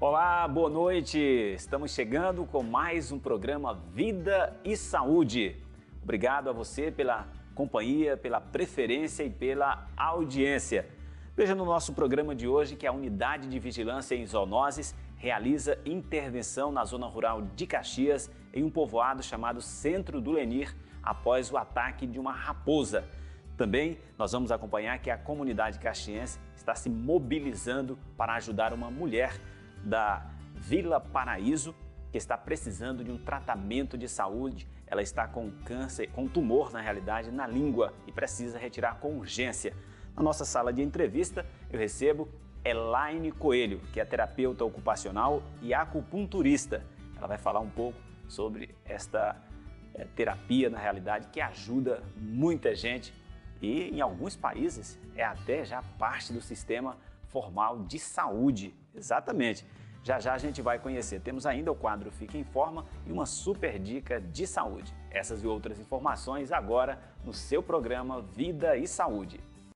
Olá, boa noite! Estamos chegando com mais um programa Vida e Saúde. Obrigado a você pela companhia, pela preferência e pela audiência. Veja no nosso programa de hoje que a Unidade de Vigilância em Zoonoses realiza intervenção na zona rural de Caxias, em um povoado chamado Centro do Lenir, após o ataque de uma raposa. Também nós vamos acompanhar que a comunidade caxiense está se mobilizando para ajudar uma mulher da Vila Paraíso, que está precisando de um tratamento de saúde. Ela está com câncer, com tumor, na realidade, na língua e precisa retirar com urgência. Na nossa sala de entrevista, eu recebo Elaine Coelho, que é terapeuta ocupacional e acupunturista. Ela vai falar um pouco sobre esta terapia, na realidade, que ajuda muita gente e, em alguns países, é até já parte do sistema formal de saúde. Exatamente. Já já a gente vai conhecer. Temos ainda o quadro Fica em Forma e uma super dica de saúde. Essas e outras informações agora no seu programa Vida e Saúde.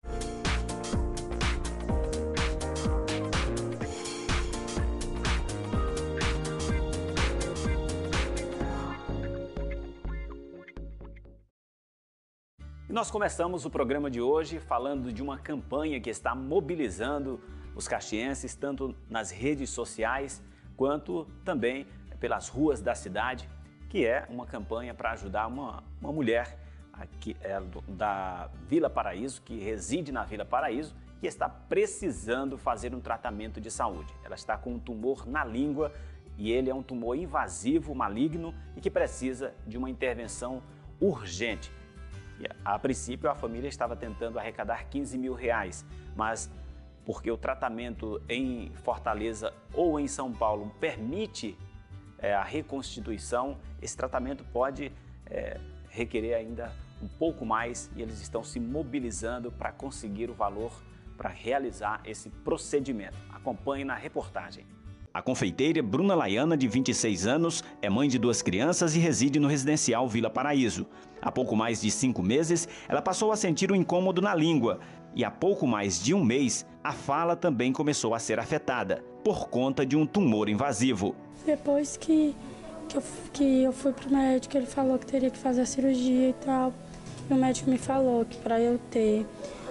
Nós começamos o programa de hoje falando de uma campanha que está mobilizando os caxienses, tanto nas redes sociais quanto também pelas ruas da cidade, que é uma campanha para ajudar uma mulher aqui, da Vila Paraíso, que reside na Vila Paraíso, que está precisando fazer um tratamento de saúde. Ela está com um tumor na língua e ele é um tumor invasivo, maligno e que precisa de uma intervenção urgente. A princípio, a família estava tentando arrecadar 15 mil reais, mas porque o tratamento em Fortaleza ou em São Paulo permite a reconstituição, esse tratamento pode requerer ainda um pouco mais e eles estão se mobilizando para conseguir o valor para realizar esse procedimento. Acompanhe na reportagem. A confeiteira Bruna Laiana, de 26 anos, é mãe de 2 crianças e reside no residencial Vila Paraíso. Há pouco mais de 5 meses, ela passou a sentir um incômodo na língua e há pouco mais de um mês, a fala também começou a ser afetada por conta de um tumor invasivo. Depois que eu fui pro médico, ele falou que teria que fazer a cirurgia e tal. E o médico me falou que para eu ter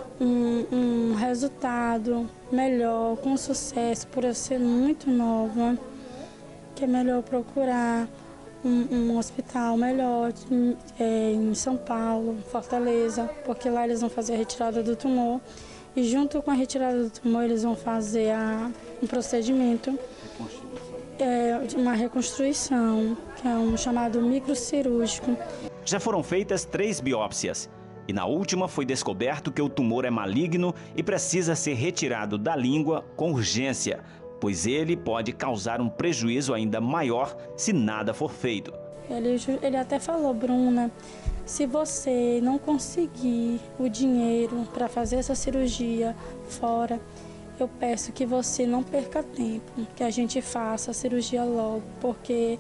um resultado melhor, com sucesso, por eu ser muito nova, que é melhor procurar um hospital melhor em São Paulo, Fortaleza, porque lá eles vão fazer a retirada do tumor e junto com a retirada do tumor eles vão fazer um procedimento de uma reconstrução, que é um chamado microcirúrgico. Já foram feitas 3 biópsias. E na última foi descoberto que o tumor é maligno e precisa ser retirado da língua com urgência, pois ele pode causar um prejuízo ainda maior se nada for feito. Ele até falou, Bruna, se você não conseguir o dinheiro para fazer essa cirurgia fora, eu peço que você não perca tempo, que a gente faça a cirurgia logo, porque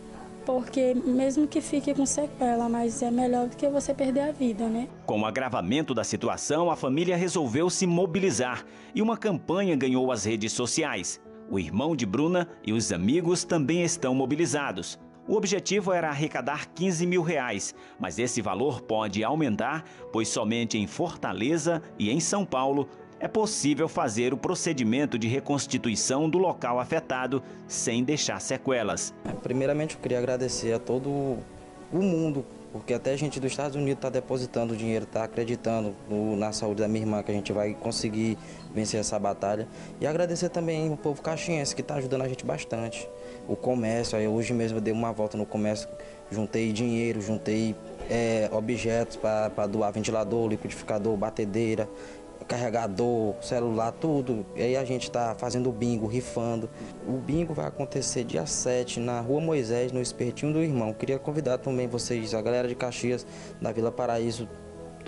mesmo que fique com sequela, mas é melhor do que você perder a vida, né? Com o agravamento da situação, a família resolveu se mobilizar e uma campanha ganhou as redes sociais. O irmão de Bruna e os amigos também estão mobilizados. O objetivo era arrecadar 15 mil reais, mas esse valor pode aumentar, pois somente em Fortaleza e em São Paulo é possível fazer o procedimento de reconstituição do local afetado sem deixar sequelas. Primeiramente, eu queria agradecer a todo o mundo, porque até a gente dos Estados Unidos está depositando dinheiro, está acreditando na saúde da minha irmã, que a gente vai conseguir vencer essa batalha. E agradecer também o povo caxiense, que está ajudando a gente bastante. O comércio, hoje mesmo eu dei uma volta no comércio, juntei dinheiro, juntei objetos para doar ventilador, liquidificador, batedeira, carregador, celular, tudo. E aí a gente está fazendo o bingo, rifando. O bingo vai acontecer dia 7 na Rua Moisés, no Espetinho do Irmão. Queria convidar também vocês, a galera de Caxias, da Vila Paraíso,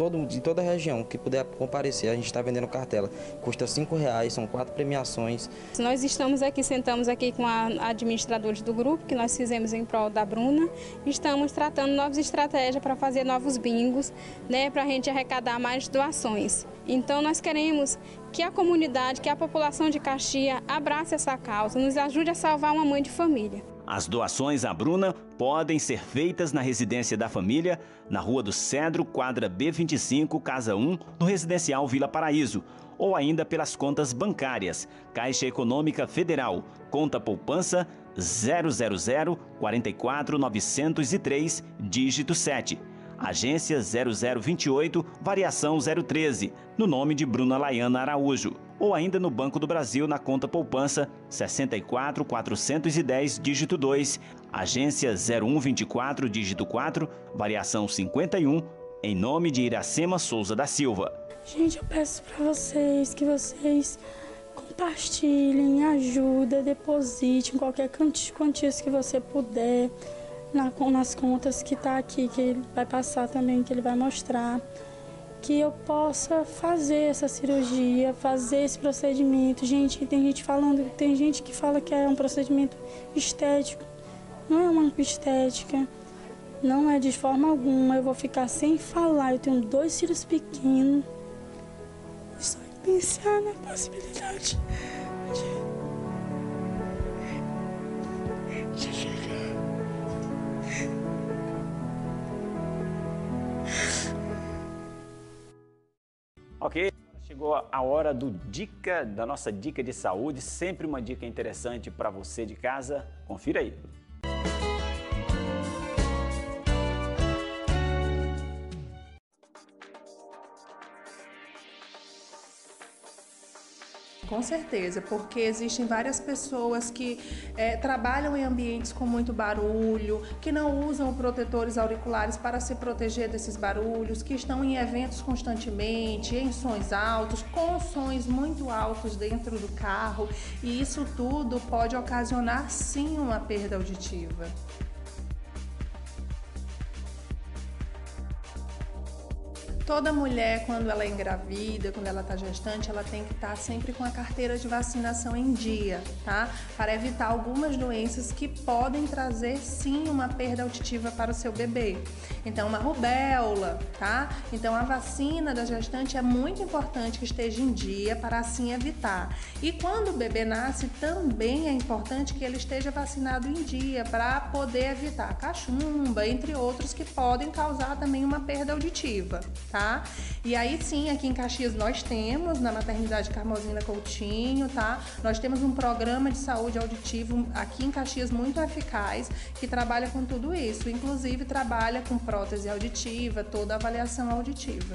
de toda a região que puder comparecer. A gente está vendendo cartela, custa R$5, são 4 premiações. Nós sentamos aqui com a administradores do grupo, que nós fizemos em prol da Bruna. Estamos tratando novas estratégias para fazer novos bingos, né, para a gente arrecadar mais doações. Então nós queremos que a comunidade, que a população de Caxias abrace essa causa, nos ajude a salvar uma mãe de família. As doações à Bruna podem ser feitas na residência da família, na Rua do Cedro, quadra B25, casa 1, no residencial Vila Paraíso, ou ainda pelas contas bancárias, Caixa Econômica Federal, conta poupança 000 44 903, dígito 7. Agência 0028, variação 013, no nome de Bruna Laiana Araújo. Ou ainda no Banco do Brasil, na conta poupança 64 410, dígito 2, agência 0124, dígito 4, variação 51, em nome de Iracema Souza da Silva. Gente, eu peço para vocês que vocês compartilhem, ajuda, depositem qualquer quantia que você puder nas contas que está aqui, que ele vai passar também, que ele vai mostrar, que eu possa fazer essa cirurgia, fazer esse procedimento. Gente, tem gente que fala que é um procedimento estético. Não é uma estética, não é de forma alguma. Eu vou ficar sem falar, eu tenho 2 filhos pequenos. Só pensar na possibilidade de chegar. Ok, chegou a hora da nossa dica de saúde, sempre uma dica interessante para você de casa. Confira aí. Com certeza, porque existem várias pessoas que trabalham em ambientes com muito barulho, que não usam protetores auriculares para se proteger desses barulhos, que estão em eventos constantemente, em sons altos, com sons muito altos dentro do carro, e isso tudo pode ocasionar sim uma perda auditiva. Toda mulher, quando ela é engravida, quando ela está gestante, ela tem que estar sempre com a carteira de vacinação em dia, tá? Para evitar algumas doenças que podem trazer, sim, uma perda auditiva para o seu bebê. Então, uma rubéola, tá? Então, a vacina da gestante é muito importante que esteja em dia para assim evitar. E quando o bebê nasce, também é importante que ele esteja vacinado em dia para poder evitar cachumba, entre outros que podem causar também uma perda auditiva, tá? E aí sim, aqui em Caxias nós temos, na maternidade Carmozina Coutinho, tá? Nós temos um programa de saúde auditivo aqui em Caxias muito eficaz, que trabalha com tudo isso, inclusive trabalha com prótese auditiva, toda a avaliação auditiva.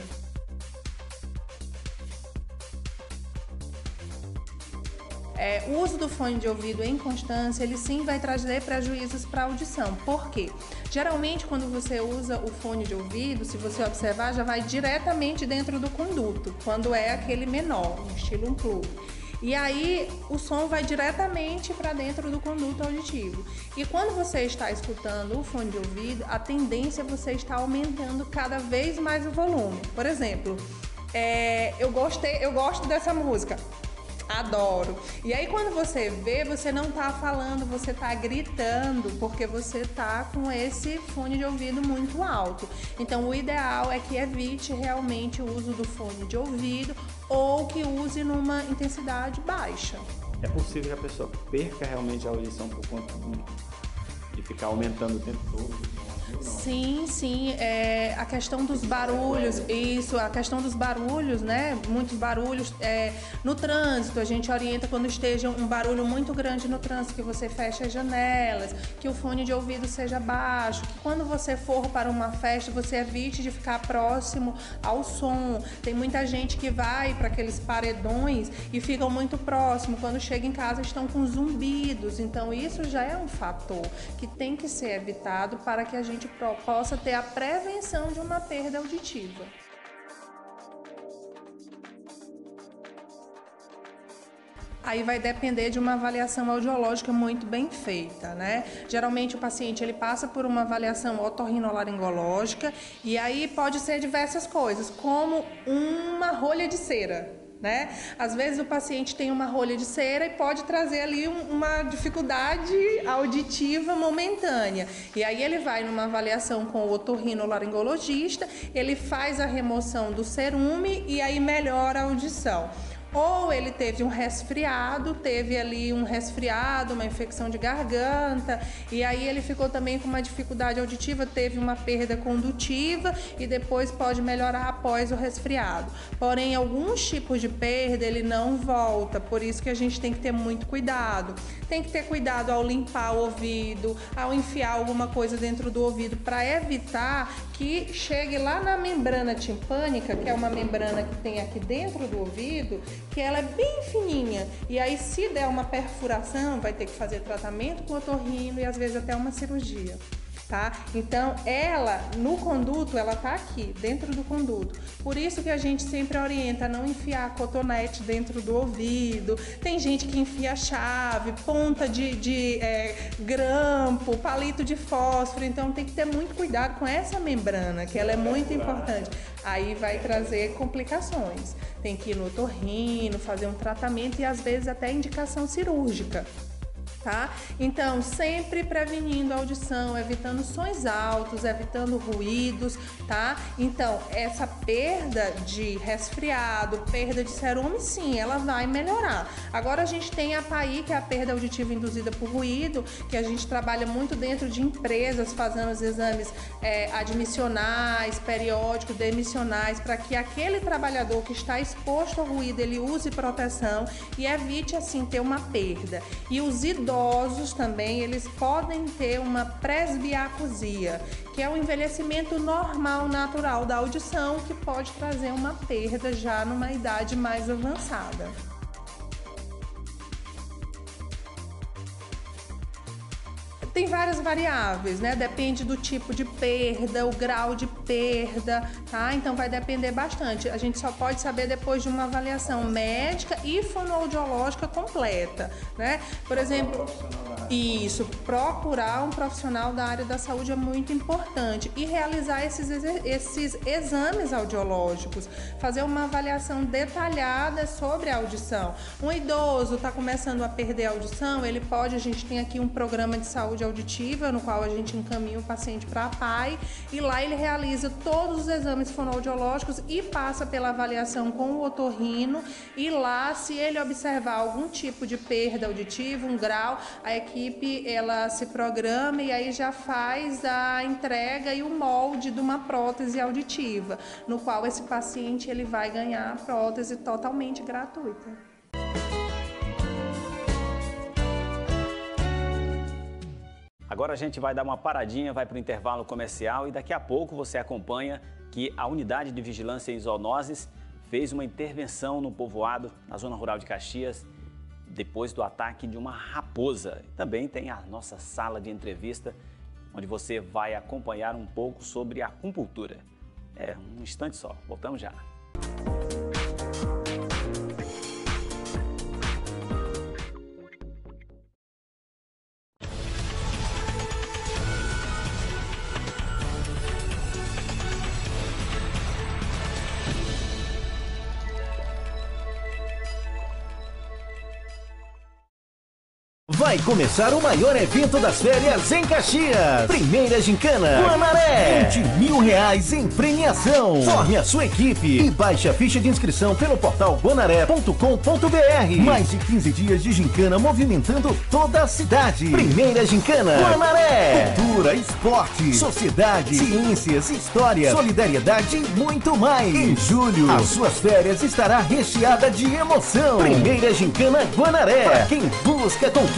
O uso do fone de ouvido em constância, ele sim vai trazer prejuízos para a audição. Por quê? Geralmente, quando você usa o fone de ouvido, se você observar, já vai diretamente dentro do conduto, quando é aquele menor, no estilo plug. E aí, o som vai diretamente para dentro do conduto auditivo. E quando você está escutando o fone de ouvido, a tendência é você estar aumentando cada vez mais o volume. Por exemplo, eu gosto dessa música. Adoro. E aí quando você vê, você não tá falando, você tá gritando, porque você tá com esse fone de ouvido muito alto. Então o ideal é que evite realmente o uso do fone de ouvido ou que use numa intensidade baixa. É possível que a pessoa perca realmente a audição por conta de ficar aumentando o tempo todo? Sim, a questão dos barulhos, a questão dos barulhos, né? Muitos barulhos no trânsito, a gente orienta quando esteja um barulho muito grande no trânsito, que você feche as janelas, que o fone de ouvido seja baixo, que quando você for para uma festa, você evite de ficar próximo ao som. Tem muita gente que vai para aqueles paredões e ficam muito próximo, quando chega em casa estão com zumbidos, então isso já é um fator que tem que ser evitado para que a gente possa ter a prevenção de uma perda auditiva. aí vai depender de uma avaliação audiológica muito bem feita, né? Geralmente o paciente ele passa por uma avaliação otorrinolaringológica e aí pode ser diversas coisas, como uma rolha de cera, né? Às vezes o paciente tem uma rolha de cera e pode trazer ali uma dificuldade auditiva momentânea. E aí ele vai numa avaliação com o otorrinolaringologista, ele faz a remoção do cerume e aí melhora a audição. Ou ele teve um resfriado, uma infecção de garganta, e aí ele ficou também com uma dificuldade auditiva, teve uma perda condutiva e depois pode melhorar após o resfriado. Porém, alguns tipos de perda ele não volta, por isso que a gente tem que ter muito cuidado. Tem que ter cuidado ao limpar o ouvido, ao enfiar alguma coisa dentro do ouvido, para evitar que chegue lá na membrana timpânica, que é uma membrana que tem aqui dentro do ouvido, que ela é bem fininha. E aí, se der uma perfuração, vai ter que fazer tratamento com otorrino e às vezes até uma cirurgia. Tá? Então, ela, no conduto, ela tá aqui, dentro do conduto. Por isso que a gente sempre orienta a não enfiar cotonete dentro do ouvido. Tem gente que enfia chave, ponta de grampo, palito de fósforo. Então, tem que ter muito cuidado com essa membrana, que ela é muito importante. Aí vai trazer complicações. Tem que ir no otorrino, fazer um tratamento e, às vezes, até indicação cirúrgica. Tá? Então, sempre prevenindo a audição, evitando sons altos, evitando ruídos, tá? Então, essa perda de resfriado, perda de cerume, sim, ela vai melhorar. Agora, a gente tem a PAI, que é a perda auditiva induzida por ruído, que a gente trabalha muito dentro de empresas, fazendo os exames admissionais, periódicos, demissionais, para que aquele trabalhador que está exposto ao ruído, ele use proteção e evite, assim, ter uma perda. E os idosos também, eles podem ter uma presbiacusia, que é o envelhecimento normal, natural da audição, que pode trazer uma perda já numa idade mais avançada. Tem várias variáveis, né? Depende do tipo de perda, o grau de perda, tá? Então vai depender bastante. A gente só pode saber depois de uma avaliação médica e fonoaudiológica completa, né? Por exemplo, procurar um profissional da área da saúde é muito importante e realizar esses exames audiológicos, fazer uma avaliação detalhada sobre a audição. Um idoso está começando a perder a audição, a gente tem aqui um programa de saúde auditiva, no qual a gente encaminha o paciente para a PAI e lá ele realiza todos os exames fonoaudiológicos e passa pela avaliação com o otorrino e lá, se ele observar algum tipo de perda auditiva, um grau, a equipe ela se programa e aí já faz a entrega e o molde de uma prótese auditiva, no qual esse paciente ele vai ganhar a prótese totalmente gratuita. Agora a gente vai dar uma paradinha, vai para o intervalo comercial e daqui a pouco você acompanha que a Unidade de Vigilância em Zoonoses fez uma intervenção no povoado, na zona rural de Caxias, depois do ataque de uma raposa. Também tem a nossa sala de entrevista, onde você vai acompanhar um pouco sobre a acupuntura. Um instante só, voltamos já. Vai começar o maior evento das férias em Caxias. Primeira gincana Guanaré. R$20.000 em premiação. Forme a sua equipe e baixe a ficha de inscrição pelo portal guanaré.com.br. Mais de 15 dias de gincana movimentando toda a cidade. Primeira gincana Guanaré. Cultura, esporte, sociedade, ciências, história, solidariedade e muito mais. Em julho, as suas férias estará recheada de emoção. Primeira gincana Guanaré. Pra quem busca conquista.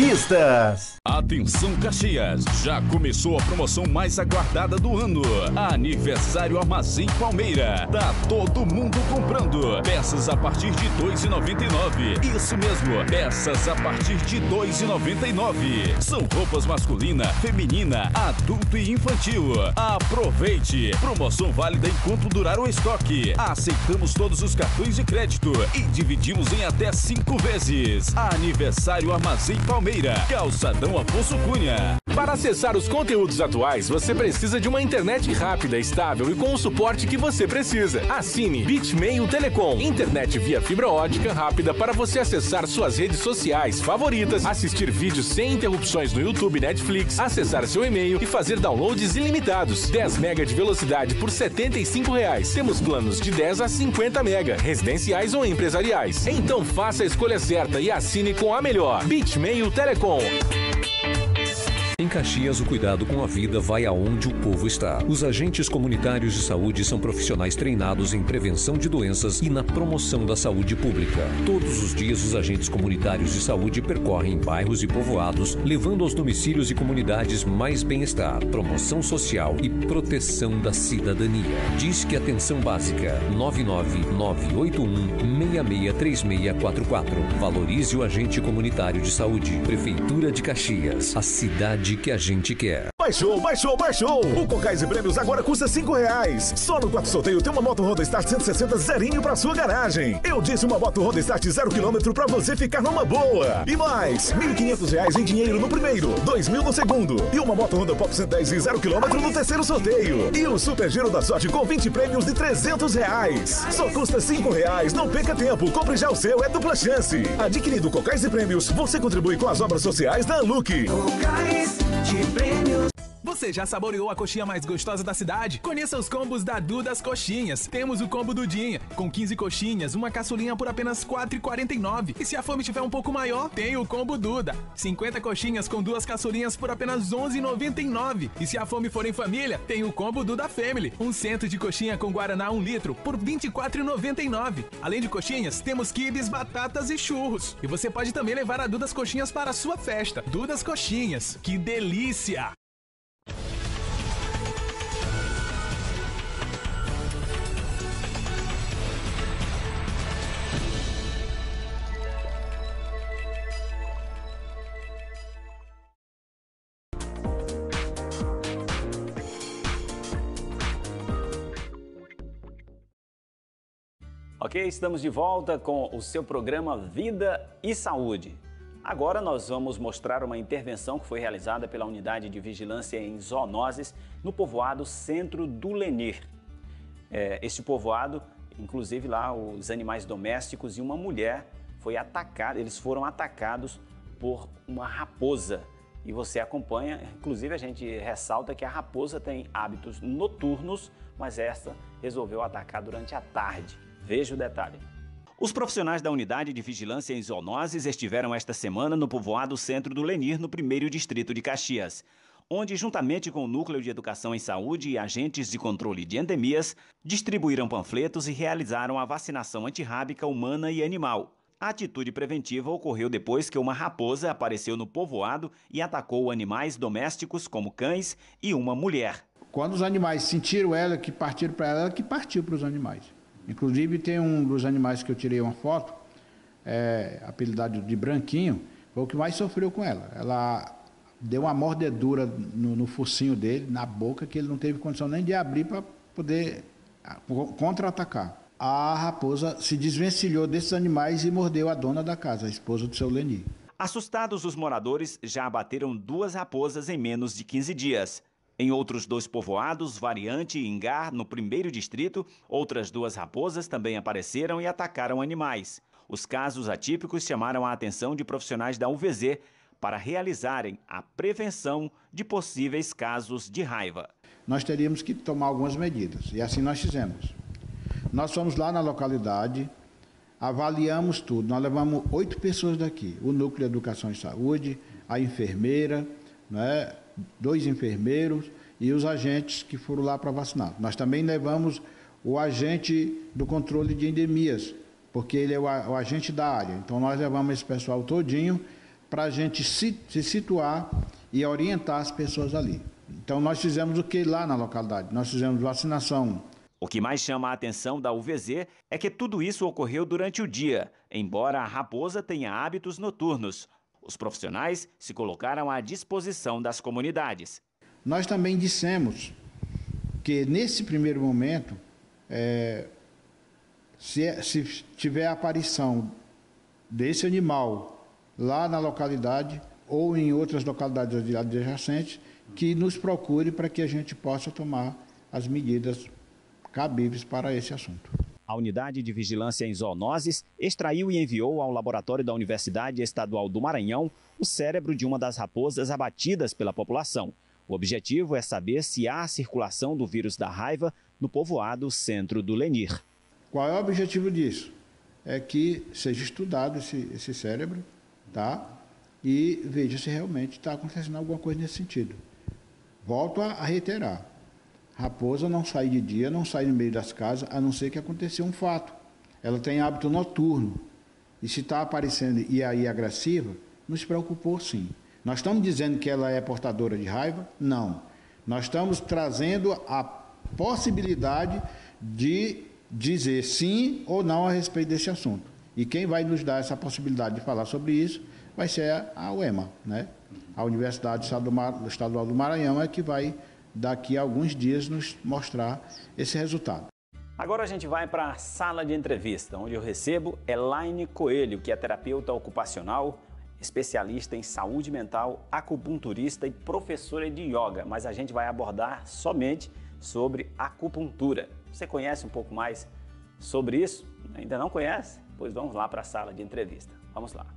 conquistas. Atenção Caxias, já começou a promoção mais aguardada do ano. Aniversário Armazém Palmeira. Tá todo mundo comprando. Peças a partir de R$ 2,99. Isso mesmo, peças a partir de R$ 2,99. São roupas masculina, feminina, adulto e infantil. Aproveite! Promoção válida enquanto durar o estoque. Aceitamos todos os cartões de crédito e dividimos em até 5 vezes. Aniversário Armazém Palmeira, Calçadão Afonso Cunha. Para acessar os conteúdos atuais, você precisa de uma internet rápida, estável e com o suporte que você precisa. Assine Bitmail Telecom, internet via fibra ótica rápida para você acessar suas redes sociais favoritas, assistir vídeos sem interrupções no YouTube e Netflix, acessar seu e-mail e fazer downloads ilimitados. 10 MB de velocidade por R$ 75. Temos planos de 10 a 50 MB, residenciais ou empresariais. Então faça a escolha certa e assine com a melhor. Bitmail Telecom. Em Caxias, o cuidado com a vida vai aonde o povo está. Os agentes comunitários de saúde são profissionais treinados em prevenção de doenças e na promoção da saúde pública. Todos os dias, os agentes comunitários de saúde percorrem bairros e povoados, levando aos domicílios e comunidades mais bem-estar, promoção social e proteção da cidadania. Disque Atenção Básica 99981663644. Valorize o agente comunitário de saúde. Prefeitura de Caxias, a cidade que a gente quer. Baixou! O Cocais e Prêmios agora custa R$ 5. Só no 4 Sorteio tem uma moto Honda Start 160 zerinho pra sua garagem. Eu disse uma moto Honda Start 0 km pra você ficar numa boa. E mais, R$ 1.500 em dinheiro no primeiro, R$ 2.000 no segundo. E uma moto Honda Pop 110 e 0 km no terceiro sorteio. E o Super Giro da Sorte com 20 prêmios de R$ 300. Só custa R$ 5. Não perca tempo, compre já o seu, é dupla chance. Adquirindo Cocais e Prêmios, você contribui com as obras sociais da Luque. Cocais de Prêmios. Você já saboreou a coxinha mais gostosa da cidade? Conheça os combos da Dudas Coxinhas. Temos o combo Dudinha, com 15 coxinhas, uma caçulinha por apenas R$ 4,49. E se a fome estiver um pouco maior, tem o combo Duda. 50 coxinhas com 2 caçulinhas por apenas R$ 11,99. E se a fome for em família, tem o combo Duda Family. Um centro de coxinha com guaraná 1 litro por R$ 24,99. Além de coxinhas, temos quibes, batatas e churros. E você pode também levar a Dudas Coxinhas para a sua festa. Dudas Coxinhas, que delícia! Ok, estamos de volta com o seu programa Vida e Saúde. Agora nós vamos mostrar uma intervenção que foi realizada pela Unidade de Vigilância em Zoonoses no povoado Centro do Lenir. Este povoado, inclusive lá os animais domésticos e uma mulher eles foram atacados por uma raposa. E você acompanha, inclusive a gente ressalta que a raposa tem hábitos noturnos, mas esta resolveu atacar durante a tarde. Veja o detalhe. Os profissionais da Unidade de Vigilância em Zoonoses estiveram esta semana no povoado Centro do Lenir, no 1º Distrito de Caxias, onde, juntamente com o Núcleo de Educação em Saúde e agentes de controle de endemias, distribuíram panfletos e realizaram a vacinação antirrábica humana e animal. A atitude preventiva ocorreu depois que uma raposa apareceu no povoado e atacou animais domésticos como cães e uma mulher. Quando os animais sentiram ela, que partiram para ela, que partiu para os animais. Inclusive tem um dos animais que eu tirei uma foto, apelidado de Branquinho, foi o que mais sofreu com ela. Ela deu uma mordedura no focinho dele, na boca, que ele não teve condição nem de abrir para poder contra-atacar. A raposa se desvencilhou desses animais e mordeu a dona da casa, a esposa do seu Leni. Assustados, os moradores já abateram 2 raposas em menos de 15 dias. Em outros 2 povoados, Variante e Engar, no 1º distrito, outras 2 raposas também apareceram e atacaram animais. Os casos atípicos chamaram a atenção de profissionais da UVZ para realizarem a prevenção de possíveis casos de raiva. Nós teríamos que tomar algumas medidas, e assim nós fizemos. Nós fomos lá na localidade, avaliamos tudo. Nós levamos 8 pessoas daqui, o Núcleo de Educação e Saúde, a enfermeira, 2 enfermeiros e os agentes que foram lá para vacinar. Nós também levamos o agente do controle de endemias, porque ele é o agente da área. Então nós levamos esse pessoal todinho para a gente se situar e orientar as pessoas ali. Então, nós fizemos o que lá na localidade? Nós fizemos vacinação. O que mais chama a atenção da UVZ é que tudo isso ocorreu durante o dia, embora a Raposa tenha hábitos noturnos. Os profissionais se colocaram à disposição das comunidades. Nós também dissemos que, nesse primeiro momento, se tiver a aparição desse animal lá na localidade ou em outras localidades adjacentes, que nos procure para que a gente possa tomar as medidas cabíveis para esse assunto. A Unidade de Vigilância em Zoonoses extraiu e enviou ao laboratório da Universidade Estadual do Maranhão o cérebro de uma das raposas abatidas pela população. O objetivo é saber se há circulação do vírus da raiva no povoado centro do Lenir. Qual é o objetivo disso? É que seja estudado esse cérebro, tá? E veja se realmente está acontecendo alguma coisa nesse sentido. Volto a reiterar. Raposa não sai de dia, não sai no meio das casas, a não ser que aconteça um fato. Ela tem hábito noturno. E se está aparecendo e aí agressiva, nos preocupou sim. Nós estamos dizendo que ela é portadora de raiva? Não. Nós estamos trazendo a possibilidade de dizer sim ou não a respeito desse assunto. E quem vai nos dar essa possibilidade de falar sobre isso vai ser a UEMA, né? A Universidade Estadual do Maranhão é que vai, daqui a alguns dias, nos mostrar esse resultado. Agora a gente vai para a sala de entrevista, onde eu recebo Elaine Coelho, que é terapeuta ocupacional, especialista em saúde mental, acupunturista e professora de yoga. Mas a gente vai abordar somente sobre acupuntura. Você conhece um pouco mais sobre isso? Ainda não conhece? Pois vamos lá para a sala de entrevista. Vamos lá.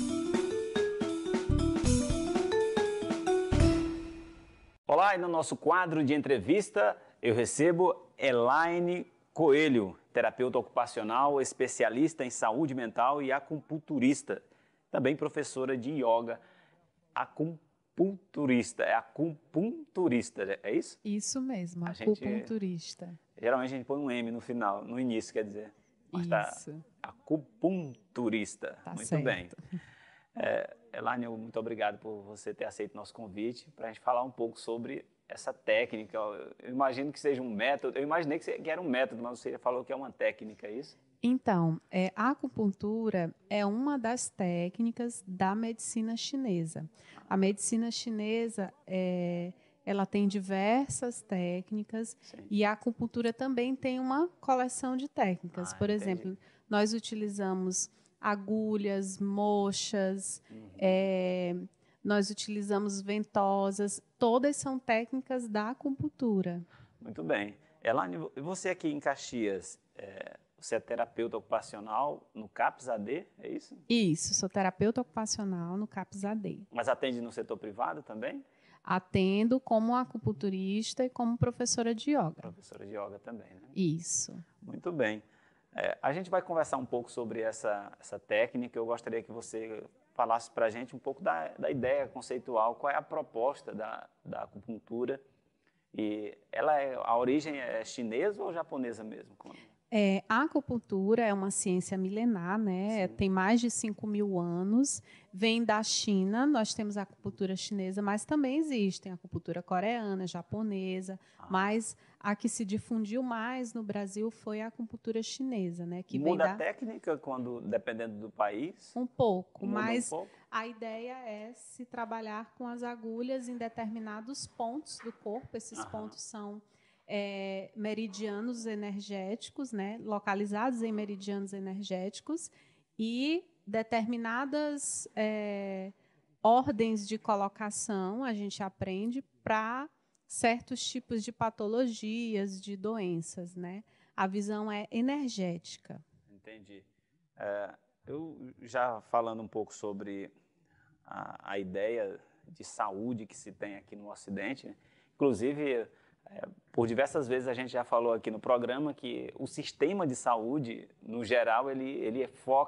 Olá, e no nosso quadro de entrevista eu recebo Elaine Coelho, terapeuta ocupacional, especialista em saúde mental e acupunturista, também professora de yoga. Acupunturista, é isso? Isso mesmo, acupunturista. Geralmente a gente põe um M no final, no início, quer dizer. Mas isso. Tá acupunturista. Tá muito certo. bem. Elaine, muito obrigado por você ter aceito o nosso convite para a gente falar um pouco sobre essa técnica. Eu imagino que seja um método, eu imaginei que era um método, mas você falou que é uma técnica, é isso? Então, a acupuntura é uma das técnicas da medicina chinesa. A medicina chinesa, ela tem diversas técnicas. Sim. E a acupuntura também tem uma coleção de técnicas. Por exemplo, nós utilizamos agulhas, mochas, nós utilizamos ventosas, todas são técnicas da acupuntura. Muito bem. Elaine, você aqui em Caxias, você é terapeuta ocupacional no CAPS AD, é isso? Isso, sou terapeuta ocupacional no CAPS AD. Mas atende no setor privado também? Atendo como acupunturista e como professora de yoga. Professora de yoga também, né? Isso. Muito bem. A gente vai conversar um pouco sobre essa técnica. Eu gostaria que você falasse para a gente um pouco da ideia conceitual, qual é a proposta da acupuntura. E a origem é chinesa ou japonesa mesmo? A acupuntura é uma ciência milenar, né? Tem mais de 5.000 anos, vem da China, nós temos a acupuntura chinesa, mas também existem a acupuntura coreana, japonesa, mas a que se difundiu mais no Brasil foi a acupuntura chinesa, né? Que muda a técnica dependendo do país? Um pouco, mas a ideia é se trabalhar com as agulhas em determinados pontos do corpo. Esses pontos são meridianos energéticos, né, localizados em meridianos energéticos, e determinadas ordens de colocação a gente aprende para certos tipos de patologias, de doenças, né? A visão é energética. Entendi. Eu já falando um pouco sobre a ideia de saúde que se tem aqui no Ocidente, né? Inclusive, por diversas vezes a gente já falou aqui no programa que o sistema de saúde, no geral, ele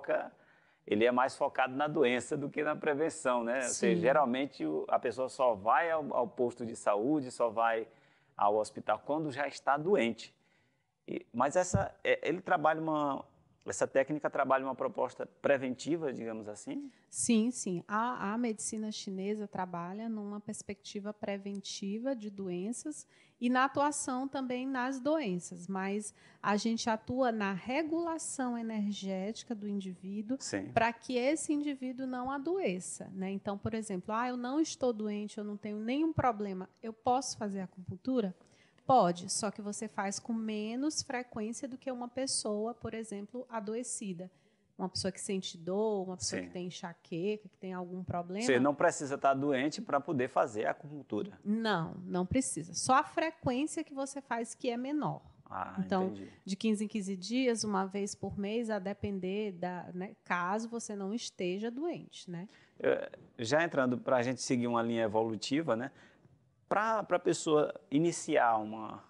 é mais focado na doença do que na prevenção, né? Ou seja, geralmente a pessoa só vai ao posto de saúde, só vai ao hospital quando já está doente. Mas ele trabalha essa técnica trabalha uma proposta preventiva, digamos assim? Sim, sim. A medicina chinesa trabalha numa perspectiva preventiva de doenças e na atuação também nas doenças, mas a gente atua na regulação energética do indivíduo para que esse indivíduo não adoeça, né? Então, por exemplo, eu não estou doente, eu não tenho nenhum problema, eu posso fazer acupuntura? Pode, só que você faz com menos frequência do que uma pessoa, por exemplo, adoecida. Uma pessoa que sente dor, uma pessoa que tem enxaqueca, que tem algum problema. Você não precisa estar doente para poder fazer a acupuntura. Não, não precisa. Só a frequência que você faz que é menor. Então, entendi. de 15 em 15 dias, uma vez por mês, a depender caso você não esteja doente, né? Já entrando para a gente seguir uma linha evolutiva, né? Para a pessoa iniciar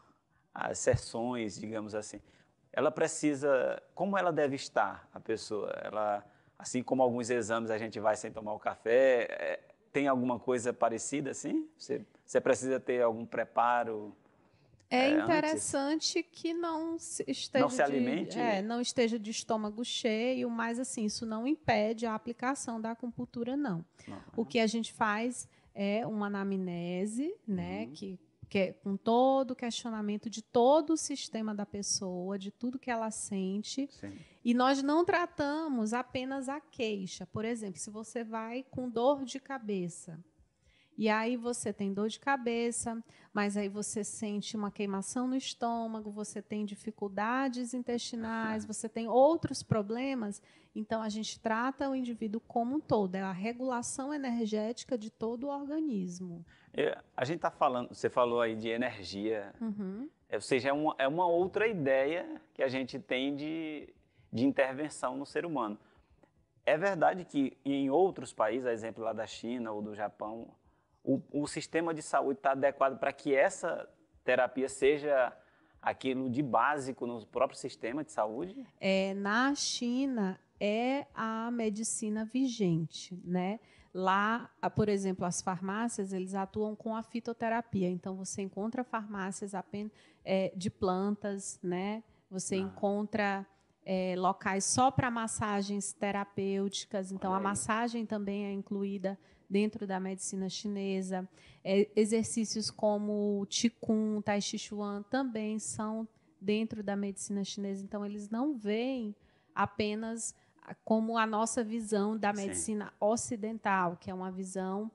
as sessões, digamos assim, ela precisa... Como ela deve estar, a pessoa? Ela, assim como alguns exames a gente vai sem tomar o café, tem alguma coisa parecida assim? Você precisa ter algum preparo? É interessante que não esteja não se alimente? Não esteja de estômago cheio, mas assim, isso não impede a aplicação da acupuntura, não. O que a gente faz é uma anamnese, né, que é com todo o questionamento de todo o sistema da pessoa, de tudo que ela sente. E nós não tratamos apenas a queixa. Por exemplo, se você vai com dor de cabeça, e aí você tem dor de cabeça, mas aí você sente uma queimação no estômago, você tem dificuldades intestinais, você tem outros problemas, então a gente trata o indivíduo como um todo, é a regulação energética de todo o organismo. A gente está falando, você falou aí de energia, ou seja, é uma outra ideia que a gente tem de intervenção no ser humano. É verdade que em outros países, a exemplo lá da China ou do Japão, o sistema de saúde está adequado para que essa terapia seja aquilo de básico no próprio sistema de saúde? Na China é a medicina vigente, né? Lá, por exemplo, as farmácias, eles atuam com a fitoterapia. Então, você encontra farmácias apenas de plantas, né? Você encontra locais só para massagens terapêuticas. Então, a massagem também é incluída dentro da medicina chinesa. Exercícios como Qigong, Tai Chi Chuan também são dentro da medicina chinesa. Então, eles não veem apenas como a nossa visão da medicina ocidental, que é uma visão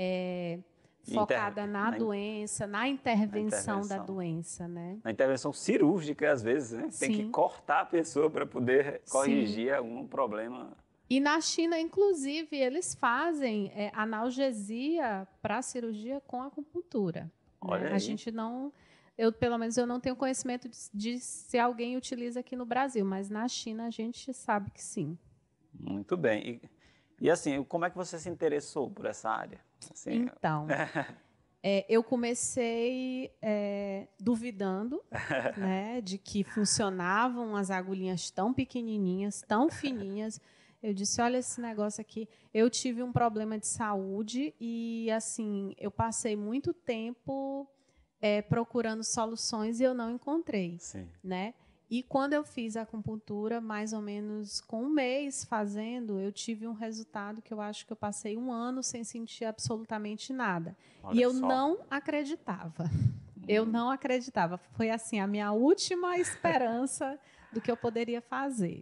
focada na doença, na intervenção da doença, né? Na intervenção cirúrgica, às vezes, né? Tem que cortar a pessoa para poder corrigir algum problema. E na China, inclusive, eles fazem analgesia para a cirurgia com acupuntura. Olha aí. A gente não... pelo menos eu não tenho conhecimento de se alguém utiliza aqui no Brasil, mas na China a gente sabe que sim. Muito bem. E assim, como é que você se interessou por essa área? Assim, então, eu comecei duvidando, né, de que funcionavam as agulhinhas tão pequenininhas, tão fininhas. Eu disse, olha esse negócio aqui. Eu tive um problema de saúde e, assim, eu passei muito tempo procurando soluções e eu não encontrei, né? E quando eu fiz a acupuntura, mais ou menos com um mês fazendo, eu tive um resultado que eu acho que eu passei 1 ano sem sentir absolutamente nada. Olha e eu só. não acreditava. Eu não acreditava. Foi, assim, a minha última esperança do que eu poderia fazer.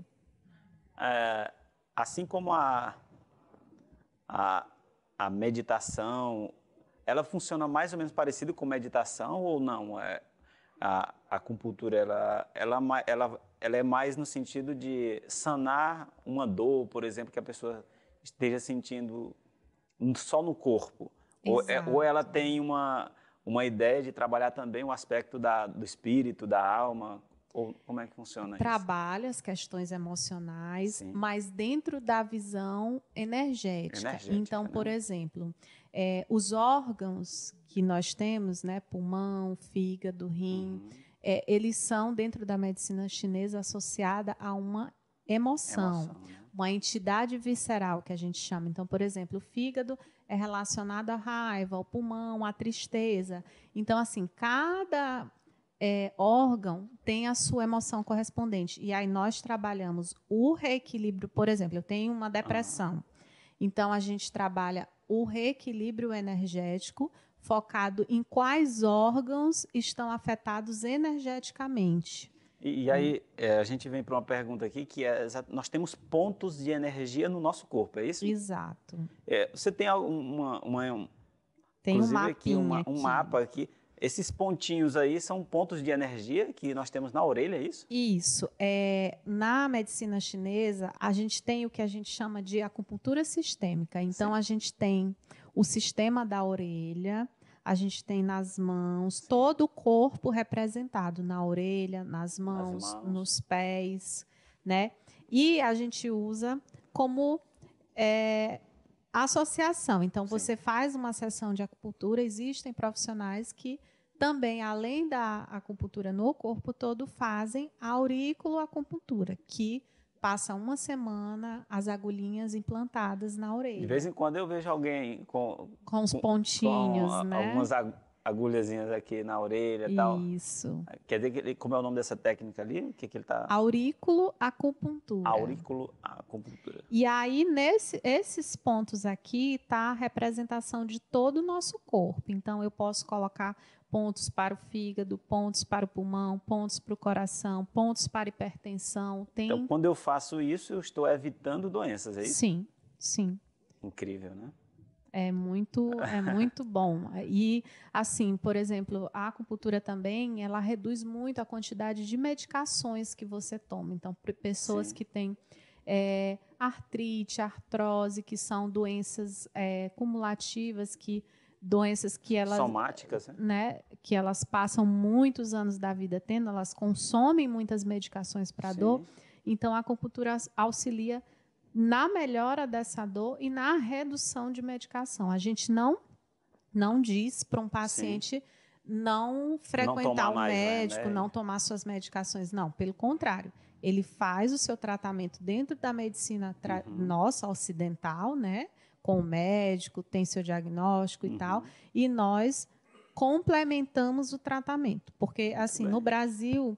Assim como a meditação, ela funciona mais ou menos parecido com meditação ou não? A acupuntura ela é mais no sentido de sanar uma dor, por exemplo, que a pessoa esteja sentindo só no corpo. Ou ela tem uma ideia de trabalhar também o aspecto do espírito, da alma. Ou como é que funciona isso? Trabalha as questões emocionais, mas dentro da visão energética. Então, por exemplo, os órgãos que nós temos, né, pulmão, fígado, rim, eles são, dentro da medicina chinesa, associada a uma emoção, uma entidade visceral, que a gente chama. Então, por exemplo, o fígado é relacionado à raiva, ao pulmão, à tristeza. Então, assim, cada órgão tem a sua emoção correspondente. E aí nós trabalhamos o reequilíbrio. Por exemplo, eu tenho uma depressão. Então, a gente trabalha o reequilíbrio energético focado em quais órgãos estão afetados energeticamente. E aí, a gente vem para uma pergunta aqui, que é, nós temos pontos de energia no nosso corpo, é isso? Exato. Você tem tem um mapa aqui. Esses pontinhos aí são pontos de energia que nós temos na orelha, é isso? Isso. Na medicina chinesa, a gente tem o que a gente chama de acupuntura sistêmica. Então, a gente tem o sistema da orelha, a gente tem nas mãos, todo o corpo representado na orelha, nas mãos, nos pés, né? E a gente usa como associação. Então, você faz uma sessão de acupuntura, existem profissionais que também, além da acupuntura no corpo todo, fazem a aurículo-acupuntura, que passa uma semana as agulhinhas implantadas na orelha. De vez em quando eu vejo alguém com os pontinhos, né? Algumas agulhazinhas aqui na orelha e tal. Isso. Quer dizer, como é o nome dessa técnica ali? O que ele está? Aurículo-acupuntura. Aurículo-acupuntura. E aí, esses pontos aqui, está a representação de todo o nosso corpo. Então, eu posso colocar pontos para o fígado, pontos para o pulmão, pontos para o coração, pontos para hipertensão. Então, quando eu faço isso, eu estou evitando doenças, é isso? Sim, sim. Incrível, né? É muito bom. E, assim, por exemplo, a acupuntura também, ela reduz muito a quantidade de medicações que você toma. Então, pessoas que têm artrite, artrose, que são doenças cumulativas, doenças que elas... somáticas, né? Que elas passam muitos anos da vida tendo, elas consomem muitas medicações para dor. Então, a acupuntura auxilia na melhora dessa dor e na redução de medicação. A gente não diz para um paciente não frequentar o médico, não tomar suas medicações. Não, pelo contrário. Ele faz o seu tratamento dentro da medicina nossa, ocidental, né? Com o médico, tem seu diagnóstico e tal, e nós complementamos o tratamento. Porque, assim, no Brasil...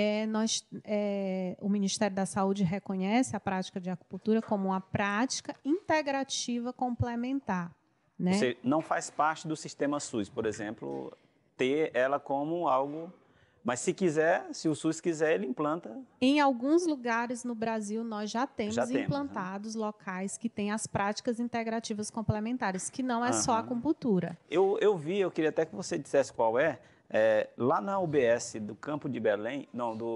o Ministério da Saúde reconhece a prática de acupuntura como uma prática integrativa complementar. Né? Você não faz parte do sistema SUS, por exemplo, ter ela como algo... Mas se o SUS quiser, ele implanta. Em alguns lugares no Brasil, nós já temos implantados locais que têm as práticas integrativas complementares, que não é só acupuntura. Eu queria até que você dissesse qual é. Lá na UBS do Campo de Belém,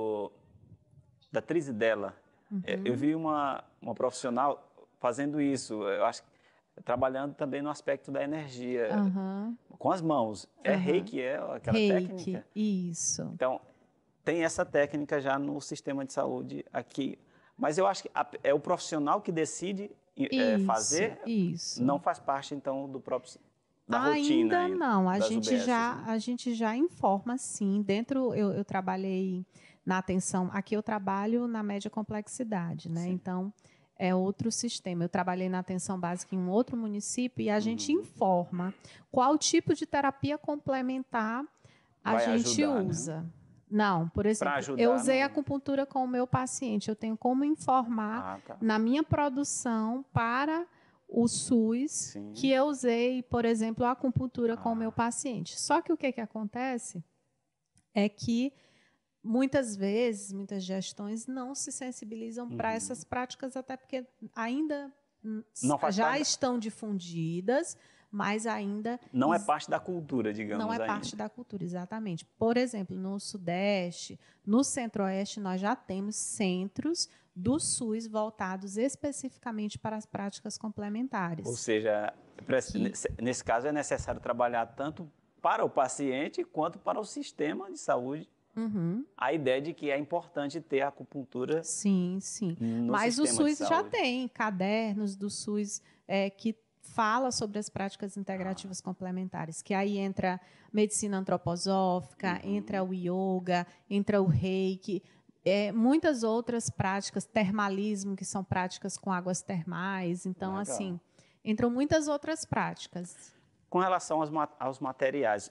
da Trizidela, eu vi uma profissional fazendo isso, eu acho, trabalhando também no aspecto da energia, com as mãos. Reiki, aquela técnica? Isso. Então, tem essa técnica já no sistema de saúde aqui, mas eu acho que é o profissional que decide fazer, não faz parte, então, do próprio... Ainda não, a gente já informa, sim. Eu trabalhei na atenção, aqui eu trabalho na média complexidade, né? Então, é outro sistema. Eu trabalhei na atenção básica em um outro município e a gente informa qual tipo de terapia complementar a gente usa. Né? Não, por exemplo, eu usei a acupuntura com o meu paciente, eu tenho como informar na minha produção para... o SUS, que eu usei, por exemplo, a acupuntura com o meu paciente. Só que o que acontece é que, muitas vezes, muitas gestões não se sensibilizam para essas práticas, até porque ainda já estão difundidas, mas ainda... Não é parte da cultura, digamos. Não é parte da cultura, exatamente. Por exemplo, no Sudeste, no Centro-Oeste, nós já temos centros do SUS voltados especificamente para as práticas complementares. Ou seja, nesse caso é necessário trabalhar tanto para o paciente quanto para o sistema de saúde. A ideia de que é importante ter a acupuntura. Sim. Mas o SUS já tem cadernos do SUS que fala sobre as práticas integrativas complementares, que aí entra medicina antroposófica, entra o yoga, entra o reiki, muitas outras práticas, termalismo, que são práticas com águas termais. Então, assim, entram muitas outras práticas. Com relação aos materiais, eu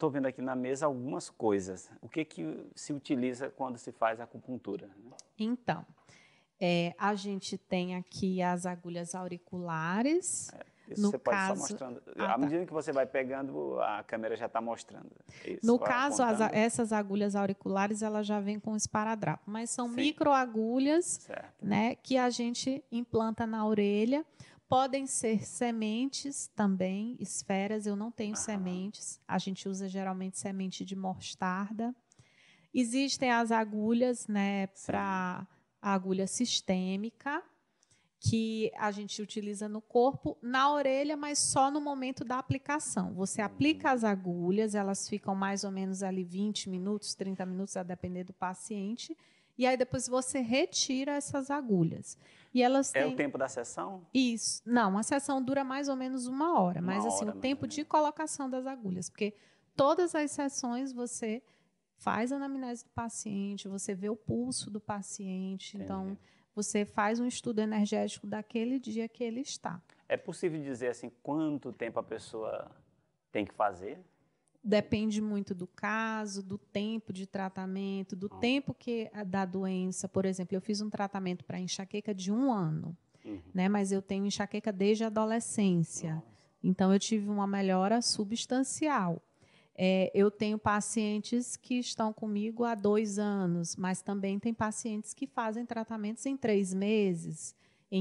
estou vendo aqui na mesa algumas coisas. O que se utiliza quando se faz acupuntura? Então, a gente tem aqui as agulhas auriculares. Isso você pode só mostrando. À medida que você vai pegando, a câmera já está mostrando. Isso, no caso, essas agulhas auriculares, elas já vêm com esparadrapo, mas são microagulhas, né, que a gente implanta na orelha. Podem ser sementes também, esferas. Eu não tenho sementes. A gente usa geralmente semente de mostarda. Existem as agulhas, né, para a agulha sistêmica, que a gente utiliza no corpo, na orelha, mas só no momento da aplicação. Você aplica as agulhas, elas ficam mais ou menos ali 20 minutos, 30 minutos, a depender do paciente, e aí depois você retira essas agulhas. E elas têm... É o tempo da sessão? Isso. Não, a sessão dura mais ou menos 1 hora, mas assim, o tempo de colocação das agulhas, porque todas as sessões você faz a anamnese do paciente, você vê o pulso do paciente, então você faz um estudo energético daquele dia que ele está. É possível dizer assim quanto tempo a pessoa tem que fazer? Depende muito do caso, do tempo de tratamento, do tempo da doença. Por exemplo, eu fiz um tratamento para enxaqueca de 1 ano, né? Mas eu tenho enxaqueca desde a adolescência. Então, eu tive uma melhora substancial. Eu tenho pacientes que estão comigo há 2 anos, mas também tem pacientes que fazem tratamentos em 3 meses.